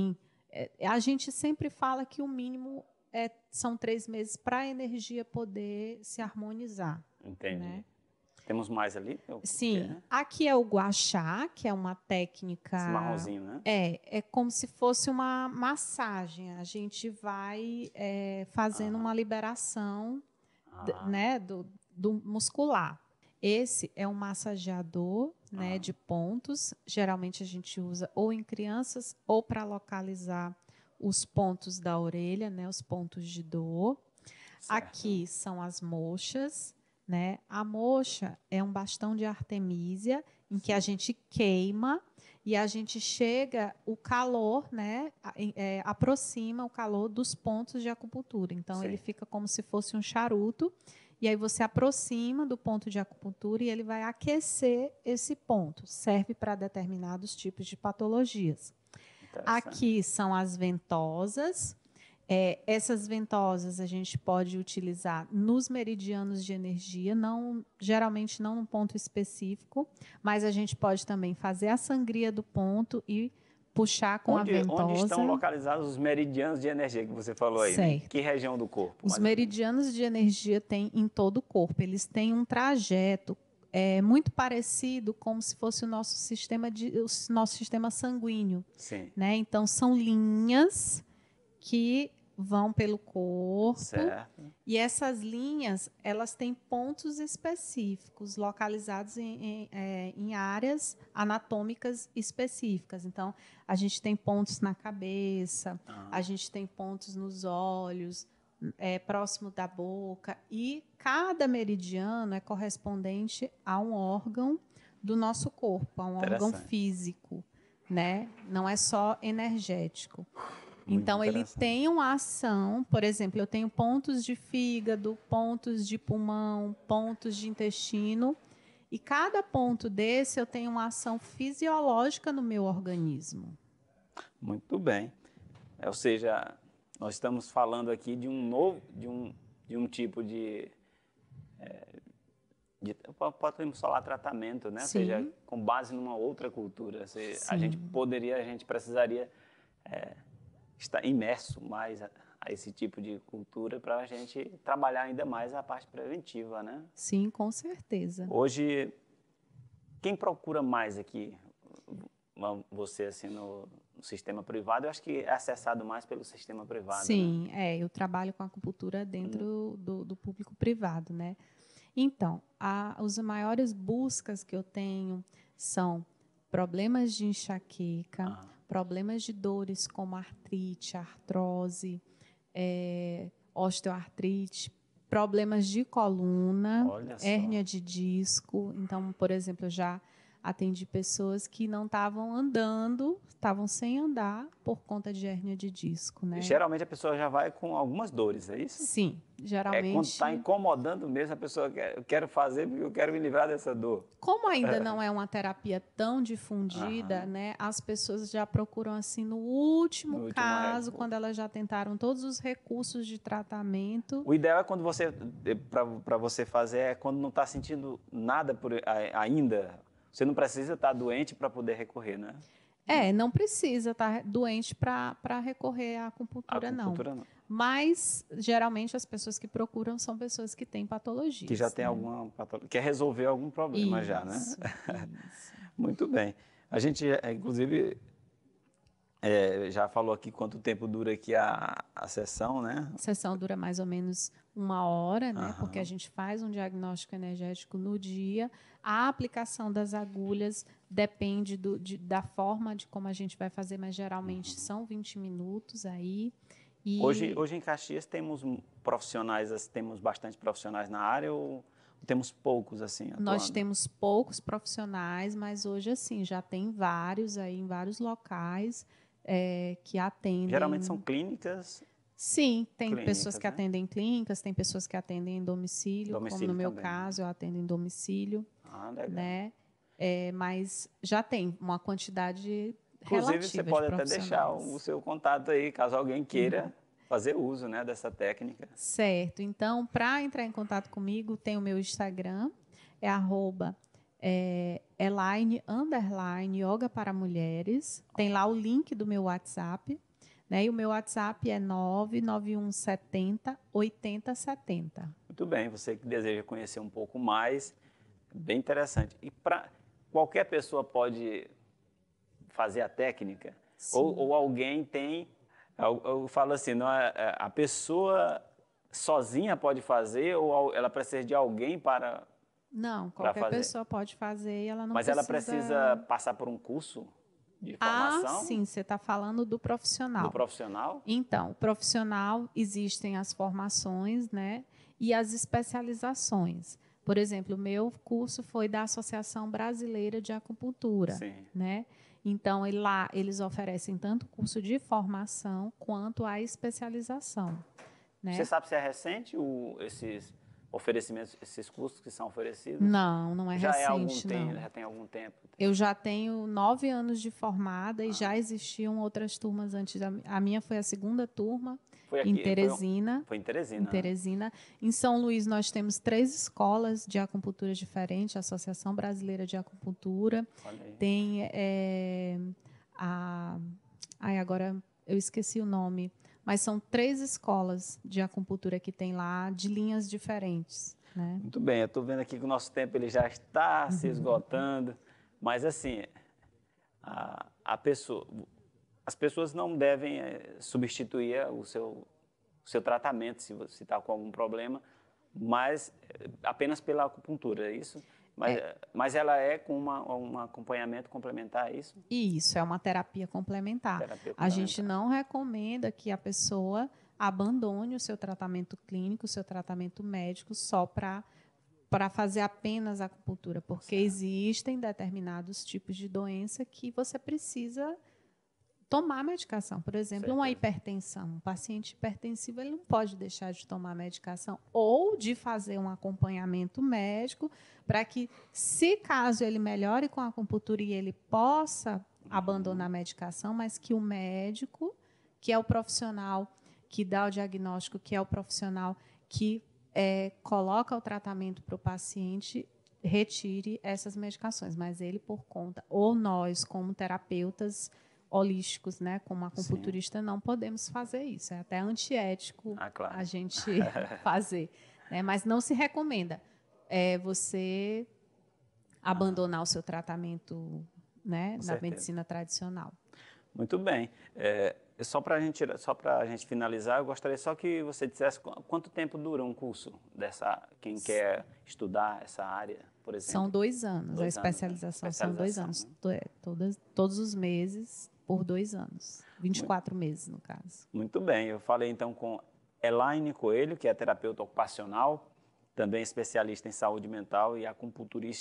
A gente sempre fala que o mínimo são 3 meses para a energia poder se harmonizar. Entendi. Né? Temos mais ali? Sim. Aqui é o gua sha, que é uma técnica... Esse marronzinho, né? É como se fosse uma massagem. A gente vai fazendo uma liberação né, do muscular. Esse é um massageador, né, de pontos. Geralmente a gente usa ou em crianças ou para localizar os pontos da orelha, né, os pontos de dor. Aqui são as moxas, né? A moxa é um bastão de artemísia em que a gente queima e a gente chega o calor, né, aproxima o calor dos pontos de acupuntura. Então ele fica como se fosse um charuto e aí você aproxima do ponto de acupuntura e ele vai aquecer esse ponto. Serve para determinados tipos de patologias. Aqui são as ventosas. Essas ventosas a gente pode utilizar nos meridianos de energia, geralmente não num ponto específico, mas a gente pode também fazer a sangria do ponto e puxar com a ventosa. Onde estão localizados os meridianos de energia que você falou aí? Né? Que região do corpo? Os meridianos de energia tem em todo o corpo. Eles têm um trajeto muito parecido como se fosse o nosso sistema sanguíneo. Sim. Né? Então, são linhas que vão pelo corpo. Certo. E essas linhas, elas têm pontos específicos, localizados em áreas anatômicas específicas. Então, a gente tem pontos na cabeça, a gente tem pontos nos olhos, próximo da boca, e cada meridiano é correspondente a um órgão do nosso corpo, a um órgão físico, né? Não é só energético. Então, ele tem uma ação, por exemplo, eu tenho pontos de fígado, pontos de pulmão, pontos de intestino, e cada ponto desse eu tenho uma ação fisiológica no meu organismo. Muito bem. Ou seja, nós estamos falando aqui de um tipo de podemos falar tratamento, né? Ou seja, com base numa outra cultura. A gente precisaria estar imerso mais a esse tipo de cultura para a gente trabalhar ainda mais a parte preventiva, né? Sim, com certeza. Hoje, quem procura mais aqui, você assim no sistema privado, eu acho que é acessado mais pelo sistema privado. Sim, né? Eu trabalho com acupuntura dentro do público privado, né? Então, as maiores buscas que eu tenho são problemas de enxaqueca, problemas de dores como artrite, artrose, osteoartrite, problemas de coluna, hérnia de disco. Então, por exemplo, eu já Atendi pessoas que não estavam andando, estavam sem andar por conta de hérnia de disco, né? Geralmente a pessoa já vai com algumas dores, é isso? Sim, geralmente. É quando está incomodando mesmo, a pessoa quer, eu quero fazer porque eu quero me livrar dessa dor. Como ainda não é uma terapia tão difundida, né? As pessoas já procuram assim no último caso, quando elas já tentaram todos os recursos de tratamento. O ideal é quando você, para você fazer, é quando não está sentindo nada ainda. Você não precisa estar doente para poder recorrer, né? Não precisa estar doente para recorrer à acupuntura, não. Mas, geralmente, as pessoas que procuram são pessoas que têm patologias. Que já tem alguma patologia, quer resolver algum problema já, né? Isso. Muito bem. A gente, inclusive, já falou aqui quanto tempo dura aqui a sessão, né? A sessão dura mais ou menos 1 hora, né? Porque a gente faz um diagnóstico energético no dia. A aplicação das agulhas depende da forma de como a gente vai fazer, mas geralmente são 20 minutos aí. E... Hoje em Caxias temos profissionais, temos bastante profissionais na área ou temos poucos assim atuando? Nós temos poucos profissionais, mas hoje assim já tem vários aí em vários locais que atendem. Geralmente são clínicas. Sim, tem pessoas que atendem em clínicas, tem pessoas que atendem em domicílio, como no meu também, caso, eu atendo em domicílio. Legal. Né? Mas já tem uma quantidade Inclusive, relativa você pode de até deixar o seu contato aí, caso alguém queira fazer uso, né, dessa técnica. Certo. Então, para entrar em contato comigo, tem o meu Instagram, é @Elaine_yoga para mulheres. Tem lá o link do meu WhatsApp, né? E o meu WhatsApp é 99170 8070. Muito bem, você que deseja conhecer um pouco mais, bem interessante. E qualquer pessoa pode fazer a técnica? Ou alguém tem... Eu falo assim, não, a pessoa sozinha pode fazer ou ela precisa de alguém para... Não, qualquer pessoa pode fazer e ela não precisa... Mas ela precisa passar por um curso de formação? Sim, você está falando do profissional. Do profissional? Então, o profissional, existem as formações, né, e as especializações. Por exemplo, o meu curso foi da Associação Brasileira de Acupuntura, né? Então, lá eles oferecem tanto curso de formação quanto a especialização, né? Você sabe se é recente esses oferecimentos, esses cursos que são oferecidos? Não é recente, Já tem algum tempo? Eu já tenho 9 anos de formada e já existiam outras turmas antes. A minha foi a 2ª turma. Foi aqui, em Teresina. Foi em Teresina. Em Teresina. Em São Luís, nós temos 3 escolas de acupuntura diferentes, a Associação Brasileira de Acupuntura. Tem agora eu esqueci o nome, mas são 3 escolas de acupuntura que tem lá, de linhas diferentes, né? Muito bem, eu estou vendo aqui que o nosso tempo ele já está se esgotando, mas assim, as pessoas não devem substituir o seu tratamento, se você está com algum problema, mas apenas pela acupuntura, é isso? Mas ela é com um acompanhamento complementar, é isso? Isso, é uma terapia complementar. A gente não recomenda que a pessoa abandone o seu tratamento clínico, o seu tratamento médico, só para fazer apenas acupuntura, porque existem determinados tipos de doença que você precisa tomar medicação. Por exemplo, uma hipertensão. Um paciente hipertensivo ele não pode deixar de tomar medicação ou de fazer um acompanhamento médico para que, se caso ele melhore com a acupuntura e ele possa abandonar a medicação, mas que o médico, que é o profissional que dá o diagnóstico, que é o profissional que coloca o tratamento para o paciente, retire essas medicações. Mas ele, por conta, ou nós, como terapeutas holísticos, né, como acupunturista, não podemos fazer isso. É até antiético a gente fazer, né? Mas não se recomenda você abandonar o seu tratamento, né, na medicina tradicional. Muito bem. Só para a gente finalizar, eu gostaria só que você dissesse quanto tempo dura um curso quem quer estudar essa área, por exemplo? São 2 anos. A especialização são 2 anos. Todos os meses, por 2 anos. 24 meses, no caso. Muito bem. Eu falei, então, com Elaine Coelho, que é terapeuta ocupacional, também especialista em saúde mental e acupunturista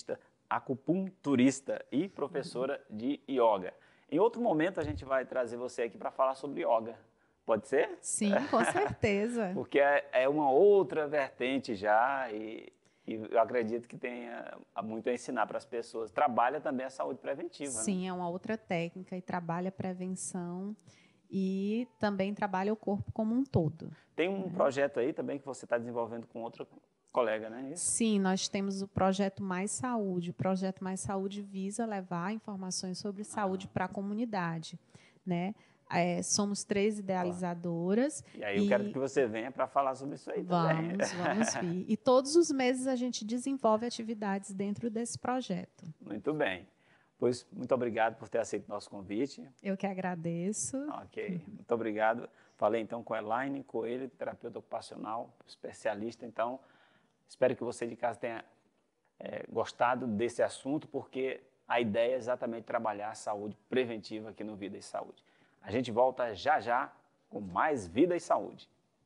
acupunturista e professora de yoga. Em outro momento a gente vai trazer você aqui para falar sobre yoga. Pode ser? Sim, com certeza. Porque é uma outra vertente já e eu acredito que tenha muito a ensinar para as pessoas. Trabalha também a saúde preventiva. Sim, né? É uma outra técnica e trabalha a prevenção e também trabalha o corpo como um todo. Tem um projeto aí também que você está desenvolvendo com outra colega, né? Isso? Sim, nós temos o Projeto Mais Saúde. O Projeto Mais Saúde visa levar informações sobre saúde para a comunidade, né? Somos 3 idealizadoras. E aí eu quero que você venha para falar sobre isso aí também. Vamos vir. E todos os meses a gente desenvolve atividades dentro desse projeto. Muito bem. Pois, muito obrigado por ter aceito o nosso convite. Eu que agradeço. Ok, muito obrigado. Falei então com a Elaine Coelho, terapeuta ocupacional, especialista. Então, espero que você de casa tenha gostado desse assunto, porque a ideia é exatamente trabalhar a saúde preventiva aqui no Vida e Saúde. A gente volta já já com mais Vida e Saúde.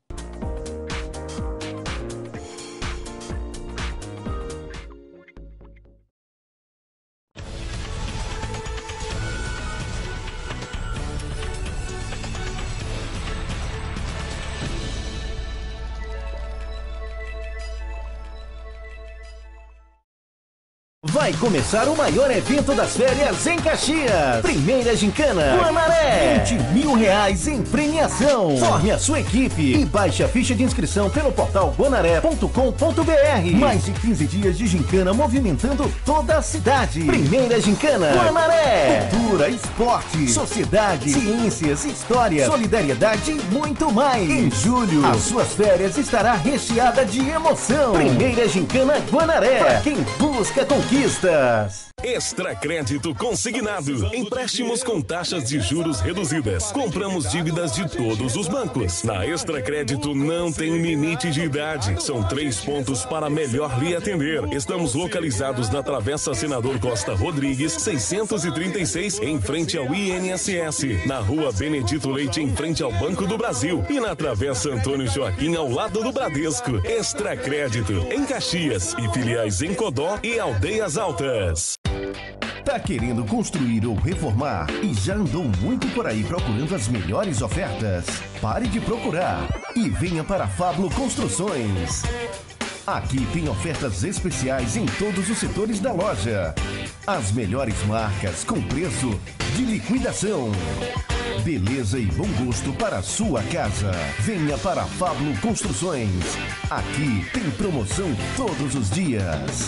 Vai começar o maior evento das férias em Caxias. Primeira gincana Guanaré. R$20.000 em premiação. Forme a sua equipe e baixe a ficha de inscrição pelo portal guanaré.com.br. Mais de 15 dias de gincana movimentando toda a cidade. Primeira gincana Guanaré. Cultura, esporte, sociedade, ciências, história, solidariedade e muito mais. Em julho, as suas férias estará recheada de emoção. Primeira gincana Guanaré. Para quem busca conquistas. Extra Crédito Consignado. Empréstimos com taxas de juros reduzidas. Compramos dívidas de todos os bancos. Na Extra Crédito não tem limite de idade. São 3 pontos para melhor lhe atender. Estamos localizados na Travessa Senador Costa Rodrigues, 636, em frente ao INSS. Na Rua Benedito Leite, em frente ao Banco do Brasil. E na Travessa Antônio Joaquim, ao lado do Bradesco. Extra Crédito em Caxias e filiais em Codó e Aldeias Altas. Tá querendo construir ou reformar e já andou muito por aí procurando as melhores ofertas? Pare de procurar e venha para a Fablo Construções. Aqui tem ofertas especiais em todos os setores da loja. As melhores marcas com preço de liquidação. Beleza e bom gosto para a sua casa. Venha para a Fablo Construções. Aqui tem promoção todos os dias.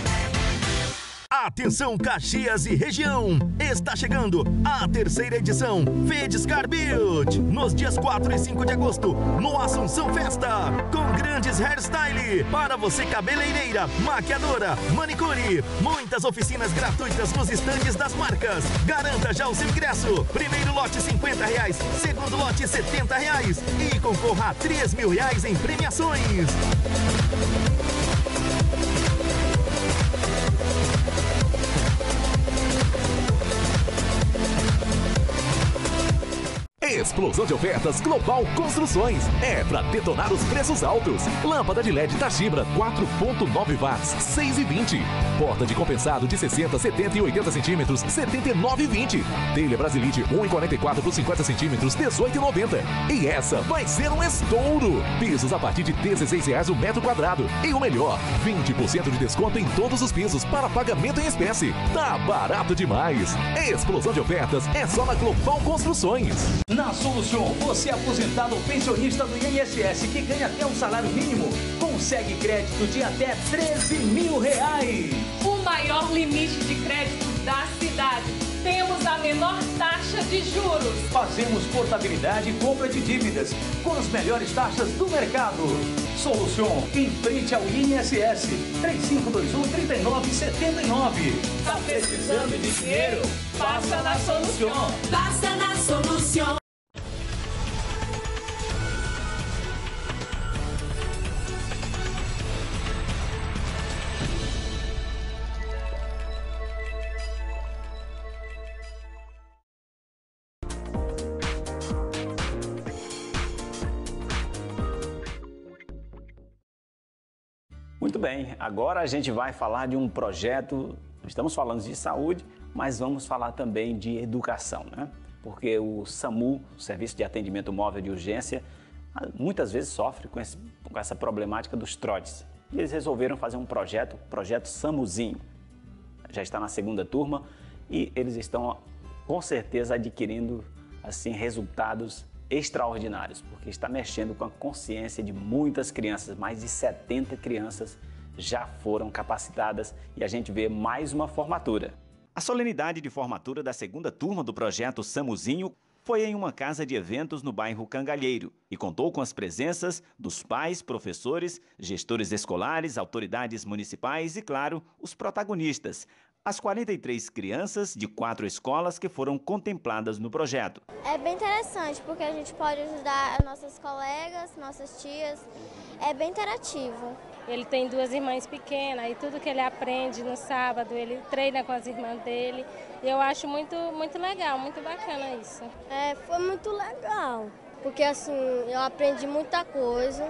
Atenção Caxias e região, está chegando a 3ª edição Fedescar Build, nos dias 4 e 5 de agosto, no Assunção Festa, com grandes hairstyle para você cabeleireira, maquiadora, manicure, muitas oficinas gratuitas nos estandes das marcas. Garanta já o seu ingresso, primeiro lote R$50, segundo lote R$70 e concorra a R$3.000 em premiações. Explosão de ofertas Global Construções. É para detonar os preços altos. Lâmpada de LED Toshiba 4.9 watts, 6,20. Porta de compensado de 60, 70 e 80 centímetros, 79,20. Telha Brasilite 1,44 por 50 centímetros, 18,90. E essa vai ser um estouro. Pisos a partir de R$16 o metro quadrado. E o melhor, 20% de desconto em todos os pisos para pagamento em espécie. Tá barato demais. Explosão de ofertas é só na Global Construções. Na Solution, você aposentado ou pensionista do INSS que ganha até um salário mínimo, consegue crédito de até R$13.000. O maior limite de crédito da cidade. Temos a menor taxa de juros. Fazemos portabilidade e compra de dívidas com as melhores taxas do mercado. Solution, em frente ao INSS, 3521-3979. Tá precisando de dinheiro? Passa na Solution. Passa na Solution. Muito bem, agora a gente vai falar de um projeto Estamos falando de saúde, mas vamos falar também de educação, né? Porque o SAMU, o Serviço de Atendimento Móvel de Urgência, muitas vezes sofre com essa problemática dos trotes. E eles resolveram fazer um projeto, o projeto SAMUzinho. Já está na segunda turma e eles estão, com certeza, adquirindo assim, resultados extraordinários, porque está mexendo com a consciência de muitas crianças. Mais de 70 crianças já foram capacitadas e a gente vê mais uma formatura. A solenidade de formatura da segunda turma do projeto SAMUzinho foi em uma casa de eventos no bairro Cangalheiro e contou com as presenças dos pais, professores, gestores escolares, autoridades municipais e, claro, os protagonistas, as 43 crianças de 4 escolas que foram contempladas no projeto. É bem interessante porque a gente pode ajudar as nossas colegas, nossas tias, é bem interativo. Ele tem 2 irmãs pequenas e tudo que ele aprende no sábado, ele treina com as irmãs dele. E eu acho muito legal, muito bacana isso. Foi muito legal, porque assim, eu aprendi muita coisa,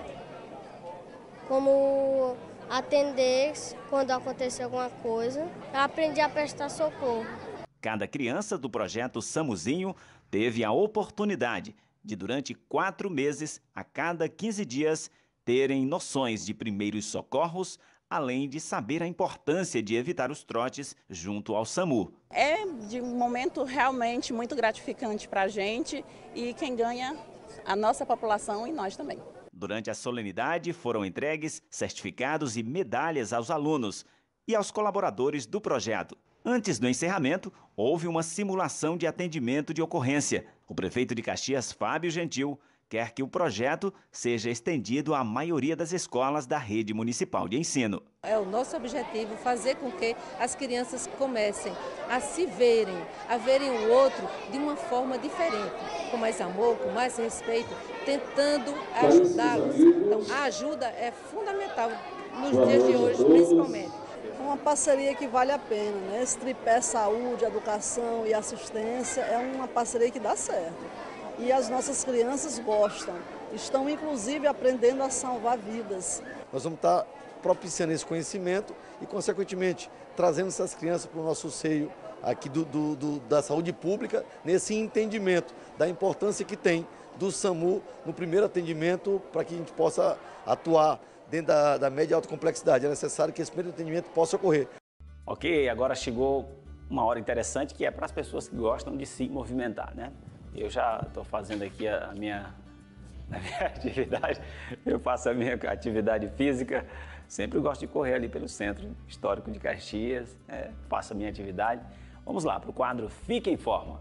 como atender quando acontecer alguma coisa. Eu aprendi a prestar socorro. Cada criança do projeto SAMUzinho teve a oportunidade de, durante 4 meses, a cada 15 dias, terem noções de primeiros socorros, além de saber a importância de evitar os trotes junto ao SAMU. É de um momento realmente muito gratificante para a gente e quem ganha, a nossa população e nós também. Durante a solenidade foram entregues certificados e medalhas aos alunos e aos colaboradores do projeto. Antes do encerramento, houve uma simulação de atendimento de ocorrência. O prefeito de Caxias, Fábio Gentil, quer que o projeto seja estendido à maioria das escolas da rede municipal de ensino. É o nosso objetivo fazer com que as crianças comecem a se verem, a verem o outro de uma forma diferente, com mais amor, com mais respeito, tentando ajudá-los. Então, a ajuda é fundamental nos dias de hoje, principalmente. É uma parceria que vale a pena, né? Esse tripé saúde, educação e assistência é uma parceria que dá certo. E as nossas crianças gostam, estão inclusive aprendendo a salvar vidas. Nós vamos estar propiciando esse conhecimento e, consequentemente, trazendo essas crianças para o nosso seio aqui da saúde pública, nesse entendimento da importância que tem do SAMU no primeiro atendimento para que a gente possa atuar dentro da média e alta complexidade. É necessário que esse primeiro atendimento possa ocorrer. Ok, agora chegou uma hora interessante que é para as pessoas que gostam de se movimentar, né? Eu já estou fazendo aqui a minha atividade, eu faço a minha atividade física, sempre gosto de correr ali pelo Centro Histórico de Caxias, faço a minha atividade. Vamos lá para o quadro Fique em Forma.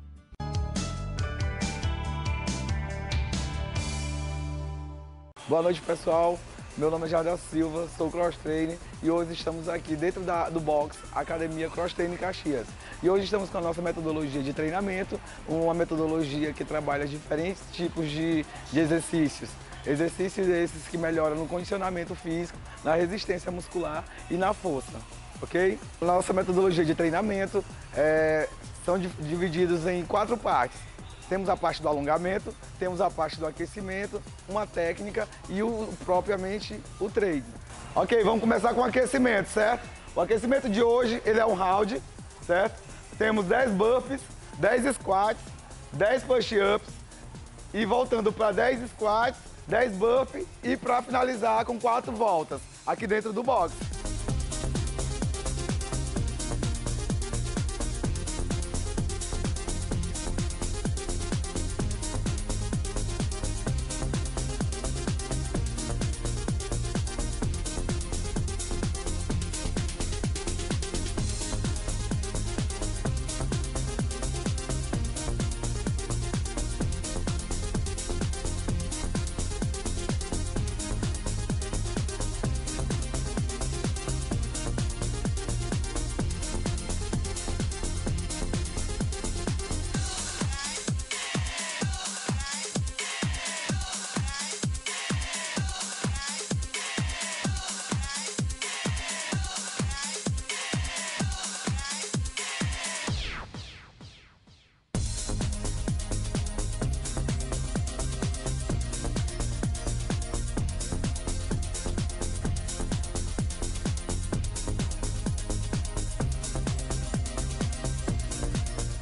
Boa noite, pessoal. Meu nome é Jardel Silva, sou cross trainer e hoje estamos aqui dentro do box Academia Cross Training Caxias. E hoje estamos com a nossa metodologia de treinamento, uma metodologia que trabalha diferentes tipos de exercícios. Exercícios esses que melhoram no condicionamento físico, na resistência muscular e na força, ok? Nossa metodologia de treinamento são divididos em 4 partes. Temos a parte do alongamento, temos a parte do aquecimento, uma técnica e propriamente o treino. Ok, vamos começar com o aquecimento, certo? O aquecimento de hoje ele é um round, certo? Temos 10 burpees, 10 squats, 10 push-ups e voltando para 10 squats, 10 burpees e para finalizar com 4 voltas aqui dentro do box.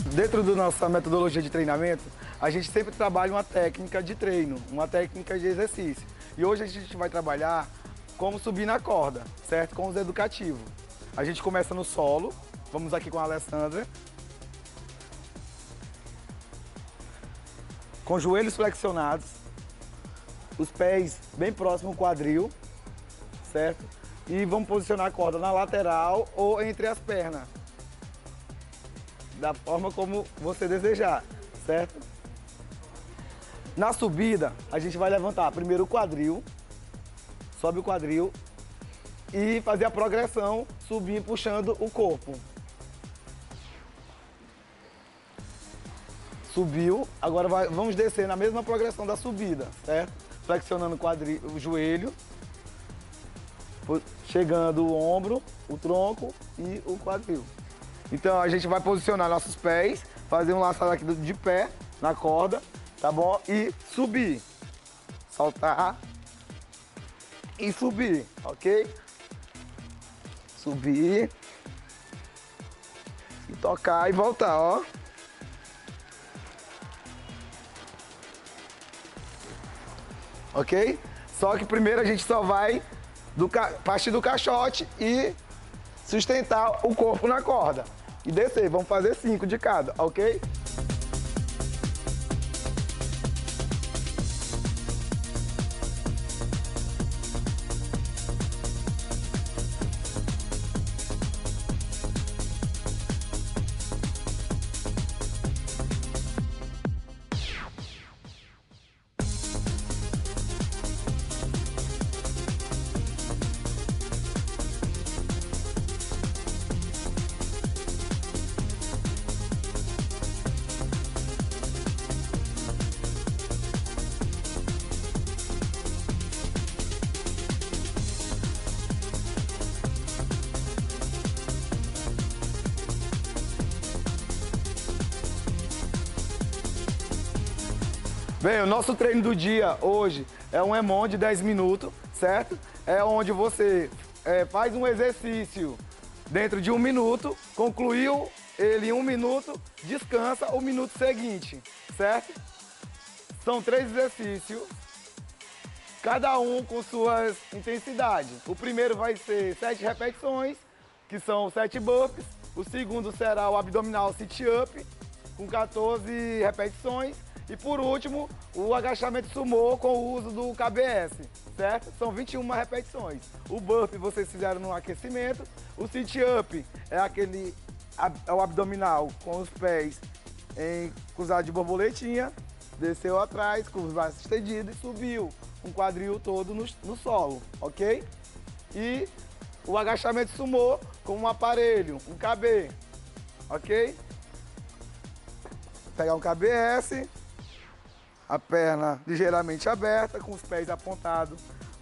dentro da nossa metodologia de treinamento, a gente sempre trabalha uma técnica de treino, uma técnica de exercício. E hoje a gente vai trabalhar como subir na corda, certo? Com os educativos. A gente começa no solo, vamos aqui com a Alessandra. Com joelhos flexionados, os pés bem próximo ao quadril, certo? E vamos posicionar a corda na lateral ou entre as pernas, da forma como você desejar, certo? Na subida, a gente vai levantar primeiro o quadril, sobe o quadril e fazer a progressão, subir puxando o corpo. Subiu, agora vamos descer na mesma progressão da subida, certo? Flexionando o joelho, chegando o ombro, o tronco e o quadril. Então a gente vai posicionar nossos pés, fazer um laçado aqui de pé na corda, tá bom? E subir, soltar e subir, ok? Subir e tocar e voltar, ó. Ok? Só que primeiro a gente só vai partir do caixote e sustentar o corpo na corda. E descer, vamos fazer 5 de cada, ok? Bem, o nosso treino do dia hoje é um EMON de 10 minutos, certo? É onde você faz um exercício dentro de 1 minuto, concluiu ele em 1 minuto, descansa o minuto seguinte, certo? São 3 exercícios, cada um com suas intensidades. O primeiro vai ser 7 repetições, que são 7 burpees. O segundo será o abdominal sit-up, com 14 repetições. E por último, o agachamento sumô com o uso do KBS, certo? São 21 repetições. O burpee vocês fizeram no aquecimento. O sit-up é o abdominal com os pés cruzado de borboletinha. Desceu atrás com os braços estendidos e subiu com o quadril todo no solo, ok? E o agachamento sumô com um aparelho, um KB, ok? Pegar um KBS. A perna ligeiramente aberta, com os pés apontados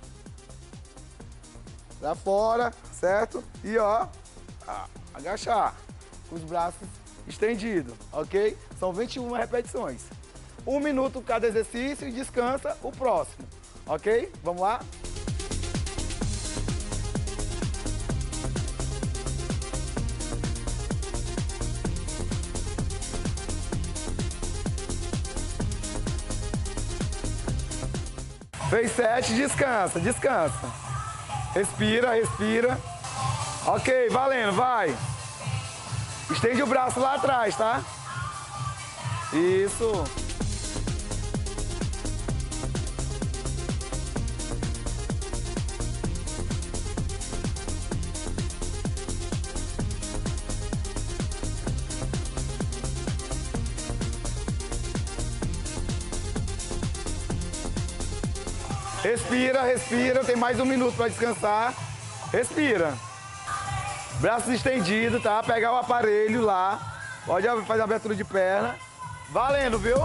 pra fora, certo? E ó, agachar, com os braços estendidos, ok? São 21 repetições. 1 minuto cada exercício e descansa o próximo, ok? Vamos lá? Fez 7, descansa, descansa. Respira, respira. Ok, valendo, vai. Estende o braço lá atrás, tá? Isso. Respira, respira, tem mais 1 minuto para descansar. Respira. Braços estendidos, tá? Pegar o aparelho lá. Pode fazer a abertura de perna. Valendo, viu?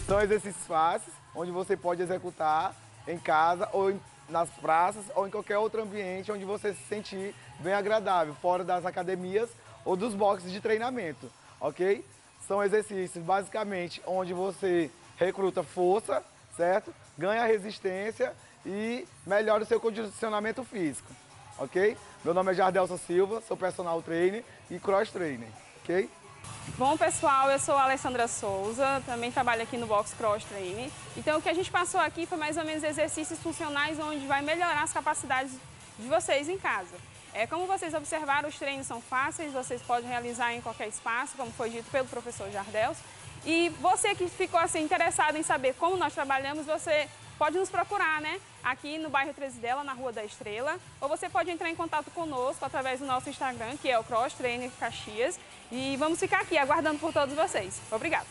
São exercícios fáceis, onde você pode executar em casa ou nas praças ou em qualquer outro ambiente onde você se sentir bem agradável, fora das academias ou dos boxes de treinamento, ok? São exercícios basicamente onde você recruta força, certo? Ganha resistência e melhora o seu condicionamento físico, ok? Meu nome é Jardelson Silva, sou personal trainer e cross trainer, ok? Bom, pessoal, eu sou a Alessandra Souza, também trabalho aqui no Box Cross Training. Então, o que a gente passou aqui foi mais ou menos exercícios funcionais onde vai melhorar as capacidades de vocês em casa. Como vocês observaram, os treinos são fáceis, vocês podem realizar em qualquer espaço, como foi dito pelo professor Jardelson. E você que ficou assim, interessado em saber como nós trabalhamos, você pode nos procurar, né? Aqui no bairro 13 dela, na Rua da Estrela. Ou você pode entrar em contato conosco através do nosso Instagram, que é o Cross Trainer Caxias. E vamos ficar aqui aguardando por todos vocês. Obrigada!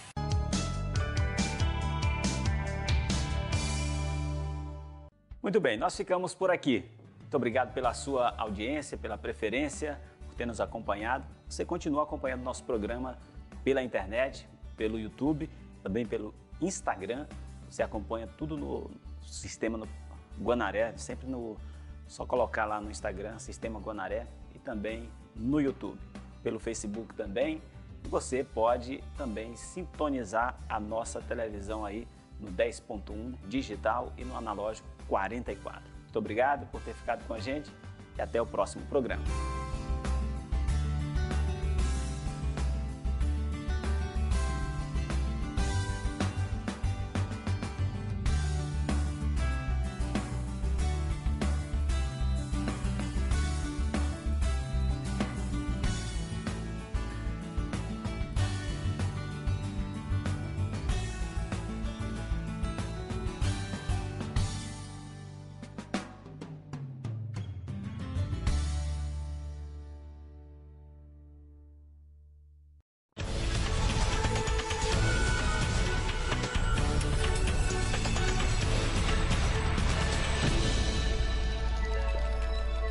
Muito bem, nós ficamos por aqui. Muito obrigado pela sua audiência, pela preferência, por ter nos acompanhado. Você continua acompanhando nosso programa pela internet, pelo YouTube, também pelo Instagram. Você acompanha tudo no Sistema no Guanaré, sempre só colocar lá no Instagram, Sistema Guanaré, e também no YouTube, pelo Facebook também. E você pode também sintonizar a nossa televisão aí no 10.1 digital e no analógico 44. Muito obrigado por ter ficado com a gente e até o próximo programa.